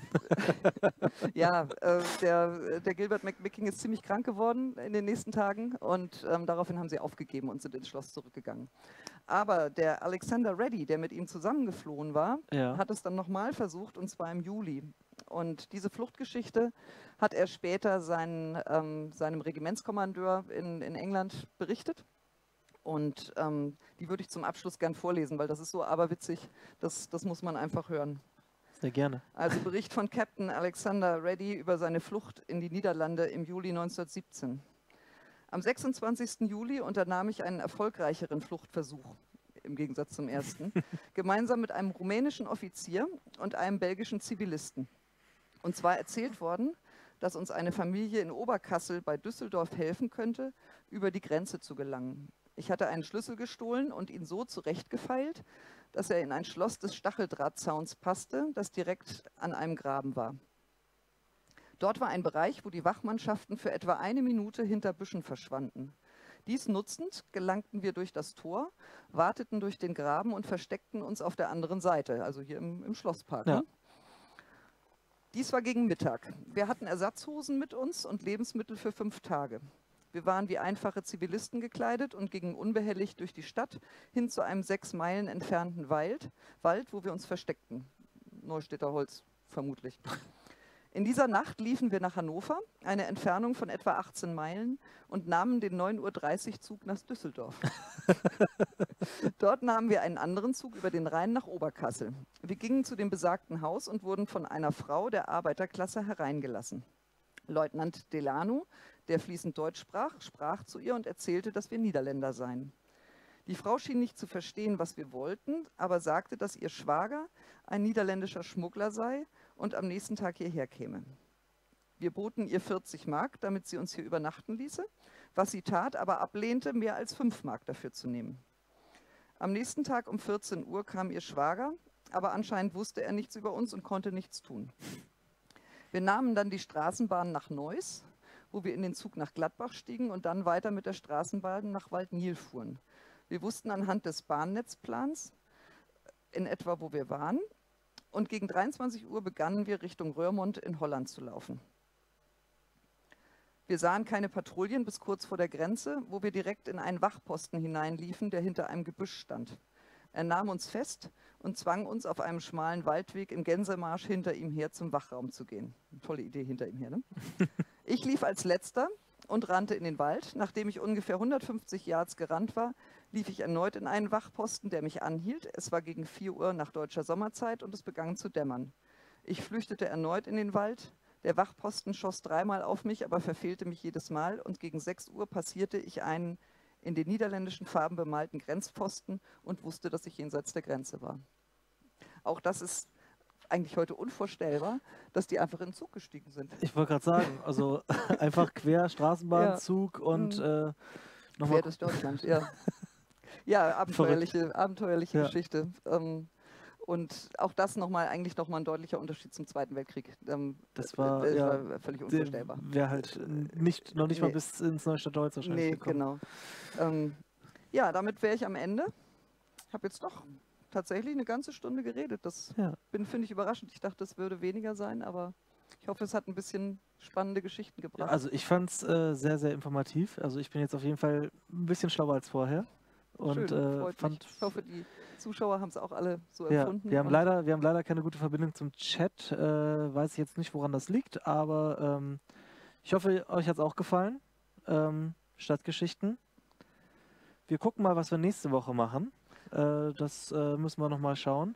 ja, äh, der, der Gilbert McMicking ist ziemlich krank geworden in den nächsten Tagen und ähm, daraufhin haben sie aufgegeben und sind ins Schloss zurückgegangen. Aber der Alexander Reddy, der mit ihm zusammengeflohen war, Ja. hat es dann nochmal versucht, und zwar im Juli. Und diese Fluchtgeschichte hat er später seinen, ähm, seinem Regimentskommandeur in, in England berichtet. Und ähm, die würde ich zum Abschluss gern vorlesen, weil das ist so aberwitzig, das, das muss man einfach hören. Sehr gerne. Also Bericht von Captain Alexander Reddy über seine Flucht in die Niederlande im Juli neunzehnhundertsiebzehn. Am sechsundzwanzigsten Juli unternahm ich einen erfolgreicheren Fluchtversuch, im Gegensatz zum ersten, gemeinsam mit einem rumänischen Offizier und einem belgischen Zivilisten. Und zwar erzählt worden, dass uns eine Familie in Oberkassel bei Düsseldorf helfen könnte, über die Grenze zu gelangen. Ich hatte einen Schlüssel gestohlen und ihn so zurechtgefeilt, dass er in ein Schloss des Stacheldrahtzauns passte, das direkt an einem Graben war. Dort war ein Bereich, wo die Wachmannschaften für etwa eine Minute hinter Büschen verschwanden. Dies nutzend gelangten wir durch das Tor, warteten durch den Graben und versteckten uns auf der anderen Seite, also hier im, im Schlosspark. Ja. Ne? Dies war gegen Mittag. Wir hatten Ersatzhosen mit uns und Lebensmittel für fünf Tage. Wir waren wie einfache Zivilisten gekleidet und gingen unbehelligt durch die Stadt hin zu einem sechs Meilen entfernten Wald, Wald, wo wir uns versteckten. Neustädter Holz, vermutlich. In dieser Nacht liefen wir nach Hannover, eine Entfernung von etwa achtzehn Meilen, und nahmen den neun Uhr dreißig Zug nach Düsseldorf. Dort nahmen wir einen anderen Zug über den Rhein nach Oberkassel. Wir gingen zu dem besagten Haus und wurden von einer Frau der Arbeiterklasse hereingelassen. Leutnant Delano, der fließend Deutsch sprach, sprach zu ihr und erzählte, dass wir Niederländer seien. Die Frau schien nicht zu verstehen, was wir wollten, aber sagte, dass ihr Schwager ein niederländischer Schmuggler sei und am nächsten Tag hierher käme. Wir boten ihr vierzig Mark, damit sie uns hier übernachten ließe, was sie tat, aber ablehnte, mehr als fünf Mark dafür zu nehmen. Am nächsten Tag um vierzehn Uhr kam ihr Schwager, aber anscheinend wusste er nichts über uns und konnte nichts tun. Wir nahmen dann die Straßenbahn nach Neuss, wo wir in den Zug nach Gladbach stiegen und dann weiter mit der Straßenbahn nach Waldnil fuhren. Wir wussten anhand des Bahnnetzplans in etwa, wo wir waren, und gegen dreiundzwanzig Uhr begannen wir Richtung Roermond in Holland zu laufen. Wir sahen keine Patrouillen bis kurz vor der Grenze, wo wir direkt in einen Wachposten hineinliefen, der hinter einem Gebüsch stand. Er nahm uns fest und zwang uns auf einem schmalen Waldweg im Gänsemarsch hinter ihm her zum Wachraum zu gehen. Eine tolle Idee hinter ihm her, ne? Ich lief als Letzter und rannte in den Wald. Nachdem ich ungefähr hundertfünfzig Yards gerannt war, lief ich erneut in einen Wachposten, der mich anhielt. Es war gegen vier Uhr nach deutscher Sommerzeit und es begann zu dämmern. Ich flüchtete erneut in den Wald. Der Wachposten schoss dreimal auf mich, aber verfehlte mich jedes Mal und gegen sechs Uhr passierte ich einen in den niederländischen Farben bemalten Grenzposten und wusste, dass ich jenseits der Grenze war. Auch das ist eigentlich heute unvorstellbar, dass die einfach in den Zug gestiegen sind. Ich wollte gerade sagen, also einfach quer Straßenbahn, Ja. Zug und Mhm. äh, nochmal. Quer durch Deutschland, ja. Ja, abenteuerliche, abenteuerliche Ja. Geschichte. Ähm, und auch das nochmal, eigentlich nochmal ein deutlicher Unterschied zum Zweiten Weltkrieg. Ähm, Das war, äh, ja, war völlig unvorstellbar. Wäre halt nicht, noch nicht mal Nee. bis ins Neustadt-Deutz wahrscheinlich Nee, gekommen. genau. Ähm, ja, damit wäre ich am Ende. Ich habe jetzt doch tatsächlich eine ganze Stunde geredet. Das Ja. bin, finde ich, überraschend. Ich dachte, es würde weniger sein, aber ich hoffe, es hat ein bisschen spannende Geschichten gebracht. Also ich fand es äh, sehr, sehr informativ. Also ich bin jetzt auf jeden Fall ein bisschen schlauer als vorher. Und Schön, äh, freut fand, mich. Ich hoffe, die Zuschauer haben es auch alle so ja, empfunden. wir haben und- leider, wir haben leider keine gute Verbindung zum Chat. Äh, weiß ich jetzt nicht, woran das liegt, aber ähm, ich hoffe, euch hat es auch gefallen. Ähm, Stadtgeschichten. Wir gucken mal, was wir nächste Woche machen. Äh, das äh, müssen wir nochmal schauen.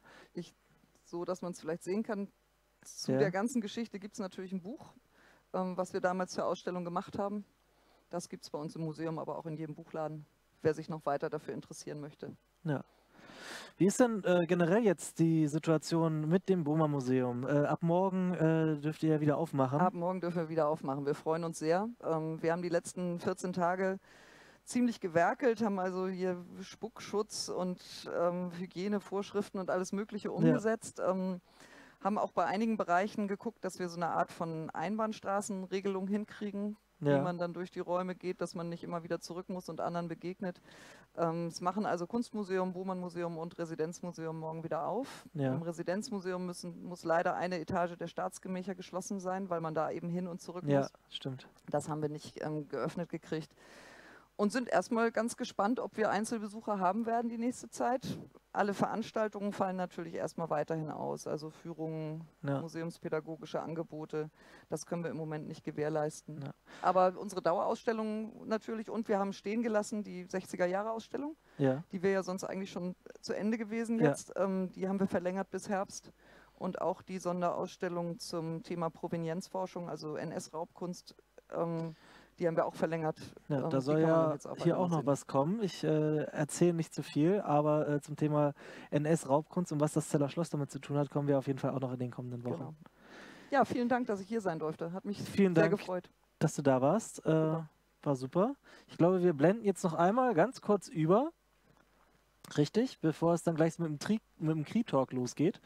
so, dass man es vielleicht sehen kann. Zu Ja. der ganzen Geschichte gibt es natürlich ein Buch, ähm, was wir damals zur Ausstellung gemacht haben. Das gibt es bei uns im Museum, aber auch in jedem Buchladen, wer sich noch weiter dafür interessieren möchte. Ja. Wie ist denn äh, generell jetzt die Situation mit dem Boma-Museum? Äh, ab morgen äh, dürft ihr ja wieder aufmachen. Ab morgen dürfen wir wieder aufmachen. Wir freuen uns sehr. Ähm, wir haben die letzten vierzehn Tage ziemlich gewerkelt, haben also hier Spuckschutz und ähm, Hygienevorschriften und alles Mögliche umgesetzt. Ähm, haben auch bei einigen Bereichen geguckt, dass wir so eine Art von Einbahnstraßenregelung hinkriegen, Ja. wie man dann durch die Räume geht, dass man nicht immer wieder zurück muss und anderen begegnet. Ähm, es machen also Kunstmuseum, Bohmann-Museum und Residenzmuseum morgen wieder auf. Ja. Im Residenzmuseum müssen, muss leider eine Etage der Staatsgemächer geschlossen sein, weil man da eben hin und zurück Ja, muss. stimmt. Das haben wir nicht ähm, geöffnet gekriegt. Und sind erstmal ganz gespannt, ob wir Einzelbesucher haben werden die nächste Zeit. Alle Veranstaltungen fallen natürlich erstmal weiterhin aus. Also Führungen, Ja. museumspädagogische Angebote, das können wir im Moment nicht gewährleisten. Ja. Aber unsere Dauerausstellungen natürlich, und wir haben stehen gelassen die sechziger-Jahre-Ausstellung, Ja. die wäre ja sonst eigentlich schon zu Ende gewesen Ja. jetzt. Ähm, die haben wir verlängert bis Herbst. Und auch die Sonderausstellung zum Thema Provenienzforschung, also N S-Raubkunst, ähm, die haben wir auch verlängert. Ja, Ähm, da die soll kann man dann ja jetzt hier alle auch noch sehen. was kommen. Ich äh, erzähle nicht zu viel, aber äh, zum Thema N S-Raubkunst und was das Zeller Schloss damit zu tun hat, kommen wir auf jeden Fall auch noch in den kommenden Wochen. Genau. Ja, vielen Dank, dass ich hier sein durfte. Hat mich Vielen sehr Dank. gefreut. Dass du da warst. Äh, Super. war super. Ich glaube, wir blenden jetzt noch einmal ganz kurz über. Richtig, bevor es dann gleich mit dem, Tri mit dem Kri-Talk losgeht.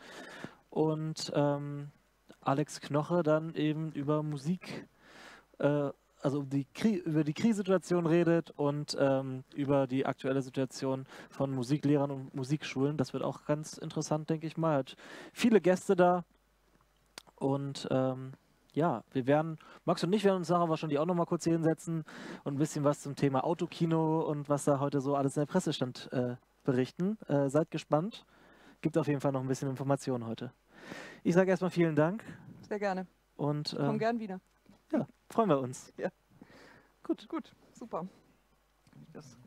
Und ähm, Alex Knoche dann eben über Musik, äh, also die Kri über die Kriegssituation redet und ähm, über die aktuelle Situation von Musiklehrern und Musikschulen. Das wird auch ganz interessant, denke ich mal. Hat viele Gäste da. Und ähm, ja, wir werden, Max und ich werden uns nachher wahrscheinlich auch noch mal kurz hier hinsetzen und ein bisschen was zum Thema Autokino und was da heute so alles in der Presse stand äh, berichten. Äh, seid gespannt. Gibt auf jeden Fall noch ein bisschen Informationen heute. Ich sage erstmal vielen Dank Sehr gerne. und Komm ähm, gern wieder. ja, freuen wir uns. Ja. Gut. Gut, super. Das